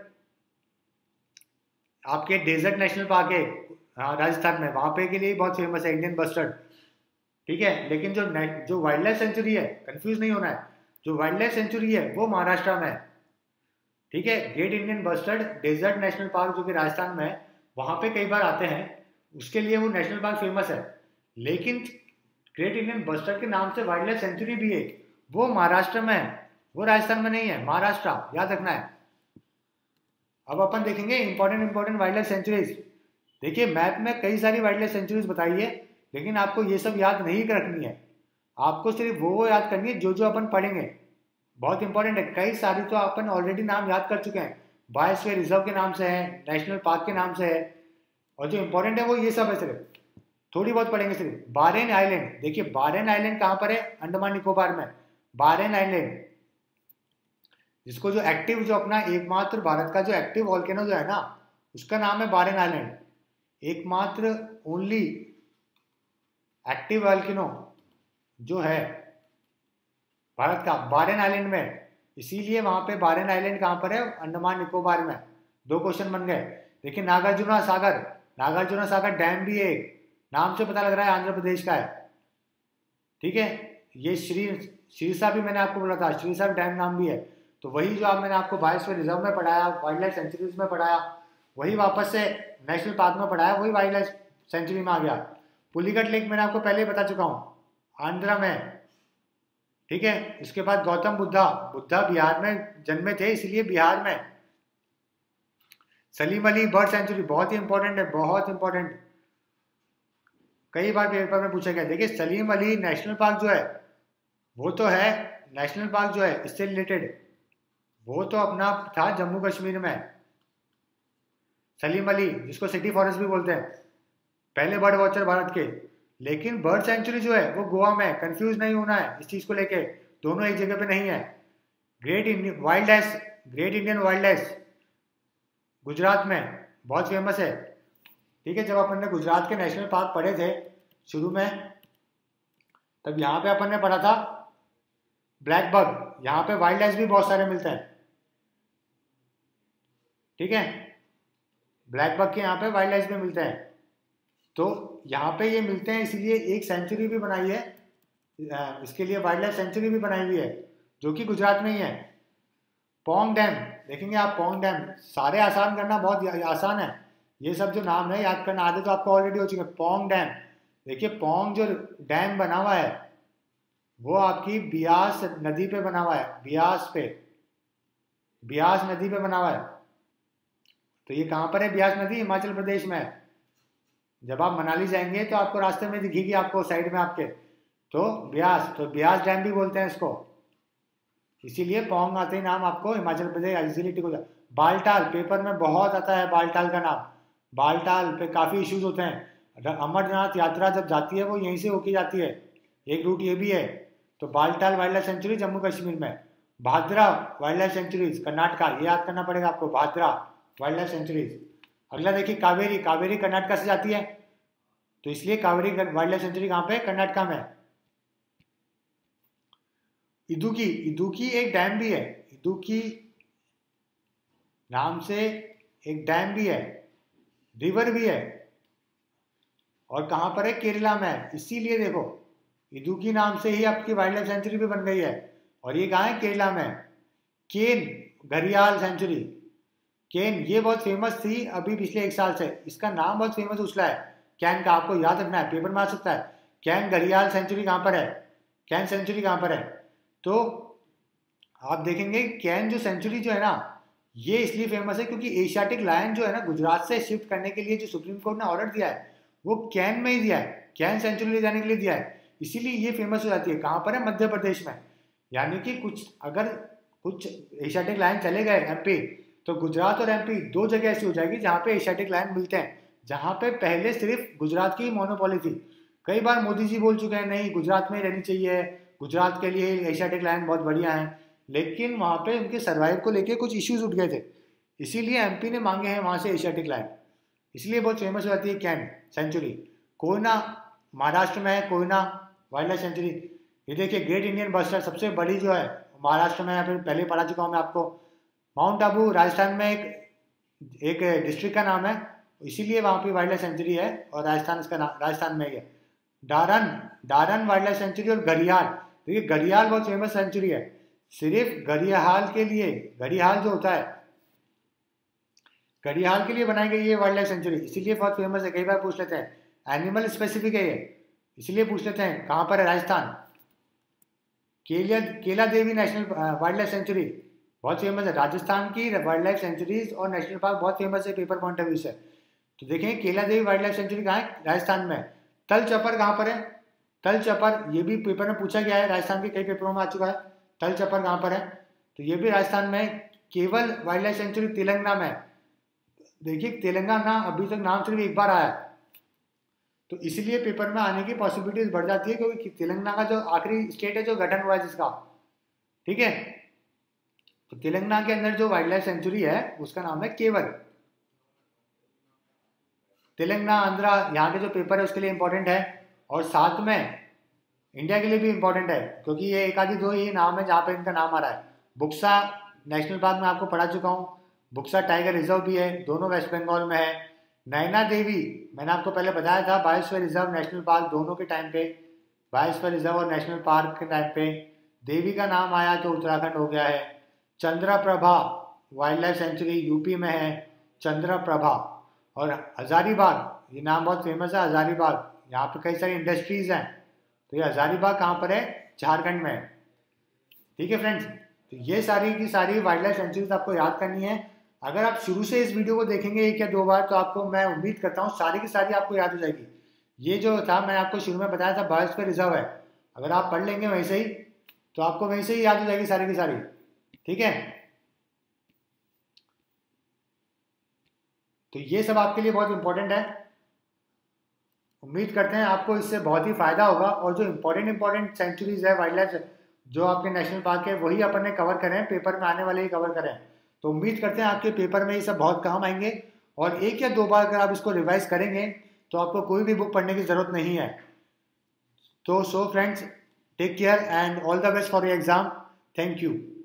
आपके डेजर्ट नेशनल पार्क है, हाँ राजस्थान में, वहां पे के लिए बहुत फेमस है इंडियन बस्टर्ड, ठीक है। लेकिन जो वाइल्ड लाइफ सेंचुरी है, कंफ्यूज नहीं होना है, जो वाइल्ड लाइफ सेंचुरी है वो महाराष्ट्र में है, ठीक है। Great Indian bustard desert national park जो कि राजस्थान में है, वहां पे कई बार आते हैं, उसके लिए वो नेशनल पार्क फेमस है। लेकिन ग्रेट इंडियन बस्टर्ड के नाम से वाइल्ड लाइफ सेंचुरी भी है, वो महाराष्ट्र में है, वो राजस्थान में नहीं है, महाराष्ट्र, याद रखना है। अब अपन देखेंगे इंपॉर्टेंट वाइल्ड लाइफ सेंचुरीज। देखिए मैप में कई सारी वाइल्ड लाइफ सेंचुरीज बताई है, लेकिन आपको ये सब याद नहीं रखनी है, आपको सिर्फ वो याद करनी है जो जो अपन पढ़ेंगे, बहुत इंपॉर्टेंट है। कई सारी तो अपन ऑलरेडी नाम याद कर चुके हैं, बायोस्फीयर रिजर्व के नाम से है, नेशनल पार्क के नाम से है, और जो इंपॉर्टेंट है वो ये सब है, सिर्फ थोड़ी बहुत पढ़ेंगे। सिर्फ बारेन आइलैंड, देखिए बारेन आइलैंड कहाँ पर है, अंडमान निकोबार में, बारेन आइलैंड, जिसको जो एक्टिव, जो अपना एकमात्र भारत का जो एक्टिव वॉल्केनो जो है ना, उसका नाम है बारेन आइलैंड, एकमात्र ओनली एक्टिव वॉल्केनो जो है भारत का, बारेन आइलैंड में। इसीलिए वहां पे बारेन आइलैंड कहां पर है, अंडमान निकोबार में। 2 क्वेश्चन बन गए। देखिए नागार्जुना सागर डैम भी है, नाम से पता लग रहा है आंध्र प्रदेश का है, ठीक है। ये श्रीसा भी मैंने आपको बोला था, श्रीसा डैम नाम भी है। तो वही जो मैंने आपको बायोस्फीयर रिजर्व में पढ़ाया, वाइल्ड लाइफ सेंचुरीज में पढ़ाया, वही वापस से नेशनल पार्क में पढ़ाया, वही वाइल्ड लाइफ सेंचुरी में आ गया। पुलिगट लेक मैंने आपको पहले ही बता चुका हूँ, आंध्र में, ठीक है। इसके बाद गौतम बुद्धा बिहार में जन्मे थे, इसलिए बिहार में। सलीम अली बर्ड सेंचुरी बहुत ही इंपॉर्टेंट है, बहुत इंपॉर्टेंट, कई बार पेपर में पूछा गया। देखिए सलीम अली नेशनल पार्क जो है, वो तो है नेशनल पार्क जो है इससे रिलेटेड, वो तो अपना था जम्मू कश्मीर में। सलीम अली, जिसको सिटी फॉरेस्ट भी बोलते हैं, पहले बर्ड वॉचर भारत के। लेकिन बर्ड सेंचुरी जो है वो गोवा में, कंफ्यूज नहीं होना है इस चीज को लेके, दोनों एक जगह पे नहीं है। Great Indian wild life Gujarat में बहुत फेमस है, ठीक है। जब अपन ने गुजरात के नेशनल पार्क पढ़े थे शुरू में, तब यहाँ पे अपन ने पढ़ा था ब्लैक बग, यहाँ पे वाइल्ड लाइफ भी बहुत सारे मिलते हैं, ठीक है। ब्लैक बक के यहाँ पे वाइल्ड लाइफ में मिलते हैं। तो यहाँ पे ये मिलते हैं, इसीलिए एक सेंचुरी भी बनाई है, इसके लिए वाइल्ड लाइफ सेंचुरी भी बनाई हुई है, जो कि गुजरात में ही है। पोंग डैम देखेंगे आप, पोंग डैम, सारे आसान करना बहुत आसान है, ये सब जो नाम है याद करना आदत तो आपको ऑलरेडी हो चुके हैं। पोंग डैम, देखिए पोंग जो डैम बना हुआ है वो आपकी बियास नदी पे बना हुआ है, बियास नदी पे बना हुआ है। तो ये कहाँ पर है बियास नदी? हिमाचल प्रदेश में है। जब आप मनाली जाएंगे तो आपको रास्ते में दिखेगी, आपको साइड में आपके, तो बियास डैम भी बोलते हैं इसको, इसीलिए पोंग आते ही नाम आपको हिमाचल प्रदेश इजीली टिक हो जाए। बालटाल, पेपर में बहुत आता है बालटाल का नाम, बालटाल पे काफ़ी इश्यूज होते हैं। अमरनाथ यात्रा जब जाती है वो यहीं से होके जाती है, एक रूट ये भी है। तो Baltal wild life sanctuary Jammu Kashmir में, Bhadra wild life sanctuaries Karnataka, ये याद करना पड़ेगा आपको, भाद्रा वाइल्ड लाइफ सेंचुरीज। अगला देखिए कावेरी, कावेरी कर्नाटका से जाती है, तो इसलिए कावेरी वाइल्ड लाइफ सेंचुरी कहाँ पे? कर्नाटका में। इदुकी, इदुकी एक डैम भी है, इदुकी नाम से एक डैम भी है, रिवर भी है, और कहाँ पर है? केरला में है। इसीलिए देखो इदुकी नाम से ही आपकी वाइल्ड लाइफ सेंचुरी भी बन गई है, और ये कहाँ है? केरला में। केन घड़ियाल सेंचुरी, केन ये बहुत फेमस थी अभी पिछले 1 साल से, इसका नाम बहुत फेमस उछला है कैन का, आपको याद रखना है, पेपर में आ सकता है। कैन घड़ियाल सेंचुरी कहाँ पर है? कैन सेंचुरी कहाँ पर है? तो आप देखेंगे कैन जो सेंचुरी जो है ना, ये इसलिए फेमस है क्योंकि एशियाटिक लायन जो है ना गुजरात से शिफ्ट करने के लिए जो सुप्रीम कोर्ट ने ऑर्डर दिया है वो कैन में ही दिया है, कैन सेंचुरी ले जाने के लिए दिया है, इसीलिए ये फेमस हो जाती है। कहाँ पर है? मध्य प्रदेश में। यानी कि अगर कुछ एशियाटिक लायन चले गए एमपी, तो गुजरात और एमपी 2 जगह ऐसी हो जाएगी जहाँ पे एशियाटिक लायन मिलते हैं, जहाँ पे पहले सिर्फ गुजरात की मोनोपोली थी। कई बार मोदी जी बोल चुके हैं नहीं गुजरात में रहनी चाहिए, गुजरात के लिए एशियाटिक लायन बहुत बढ़िया है, लेकिन वहाँ पे उनके सर्वाइव को लेके कुछ इश्यूज उठ गए थे, इसीलिए एमपी ने मांगे हैं वहाँ से एशियाटिक लायन, इसलिए बहुत फेमस हो जाती है कैन सेंचुरी। कोयना महाराष्ट्र में है, कोयना वाइल्ड लाइफ सेंचुरी। ये देखिए ग्रेट इंडियन बस्टर्ड सबसे बड़ी जो है महाराष्ट्र में, फिर पहले पढ़ा चुका हूँ मैं आपको। माउंट आबू राजस्थान में एक डिस्ट्रिक्ट का नाम है, इसीलिए वहाँ पे वाइल्ड लाइफ सेंचुरी है, और राजस्थान इसका राजस्थान में ही है। डारन वाइल्ड लाइफ सेंचुरी, और घड़ियाल, देखिए घड़ियाल बहुत फेमस सेंचुरी है, सिर्फ घड़ियाल के लिए, घड़ियाल जो होता है घड़ियाल के लिए बनाई गई है वाइल्ड लाइफ सेंचुरी, इसीलिए बहुत फेमस है। कई बार पूछ लेते हैं एनिमल स्पेसिफिक है ये, इसलिए पूछ लेते हैं कहाँ पर है? Rajasthan. Kela Devi national wild life sanctuary बहुत फेमस है, राजस्थान की वाइल्ड लाइफ सेंचुरीज और नेशनल पार्क बहुत फेमस है पेपर पॉइंट ऑफ व्यू से। तो देखें केला देवी वाइल्ड लाइफ सेंचुरी कहाँ है? राजस्थान में। तल चपर कहाँ पर है? तल चपर ये भी पेपर में पूछा गया है, राजस्थान के कई पेपरों में आ चुका है। तल चपर कहाँ पर है? तो ये भी राजस्थान में। केवल वाइल्ड लाइफ सेंचुरी तेलंगाना में, देखिए तेलंगाना अभी तक नाम सिर्फ एक बार आया है, तो इसलिए पेपर में आने की पॉसिबिलिटीज बढ़ जाती है, क्योंकि तेलंगाना का जो आखिरी स्टेट है जो गठन हुआ है जिसका, ठीक है, तो तेलंगाना के अंदर जो वाइल्ड लाइफ सेंचुरी है उसका नाम है केवल। तेलंगाना आंध्रा यहाँ के जो पेपर है उसके लिए इंपॉर्टेंट है, और साथ में इंडिया के लिए भी इंपॉर्टेंट है, क्योंकि ये एक आधी दो ये नाम है जहाँ पे इनका नाम आ रहा है। बुक्सा नेशनल पार्क में आपको पढ़ा चुका हूँ, बुक्सा टाइगर रिजर्व भी है, दोनों वेस्ट बंगाल में है। नैना देवी मैंने आपको पहले बताया था, बायोस्फीयर रिजर्व नेशनल पार्क दोनों के टाइम पे, बायोस्फीयर रिजर्व और नेशनल पार्क के टाइम पे देवी का नाम आया तो उत्तराखंड हो गया है। Chandraprabha wild life sanctuary UP में है, चंद्रप्रभा। और हजारीबाग, ये नाम बहुत फेमस है हजारीबाग, यहाँ पे कई सारी इंडस्ट्रीज हैं, तो ये हजारीबाग कहाँ पर है? झारखंड में है। ठीक है फ्रेंड्स, तो ये सारी की सारी वाइल्ड लाइफ सेंचुरीज आपको याद करनी है। अगर आप शुरू से इस वीडियो को देखेंगे 1 या 2 बार, तो आपको मैं उम्मीद करता हूँ सारी की सारी आपको याद हो जाएगी। ये जो था मैंने आपको शुरू में बताया था बायोस्फीयर रिजर्व है, अगर आप पढ़ लेंगे वहीं से ही तो आपको वहीं से ही याद हो जाएगी सारी की सारी। ठीक है, तो ये सब आपके लिए बहुत इंपॉर्टेंट है। उम्मीद करते हैं आपको इससे बहुत ही फायदा होगा, और जो इंपॉर्टेंट सेंचुरीज है वाइल्ड लाइफ जो आपके नेशनल पार्क है वही अपन ने कवर करें, पेपर में आने वाले ही कवर करें। तो उम्मीद करते हैं आपके पेपर में ये सब बहुत काम आएंगे, और 1 या 2 बार अगर आप इसको रिवाइज करेंगे तो आपको कोई भी बुक पढ़ने की जरूरत नहीं है। तो so friends, take care and all the best for your exam. Thank you.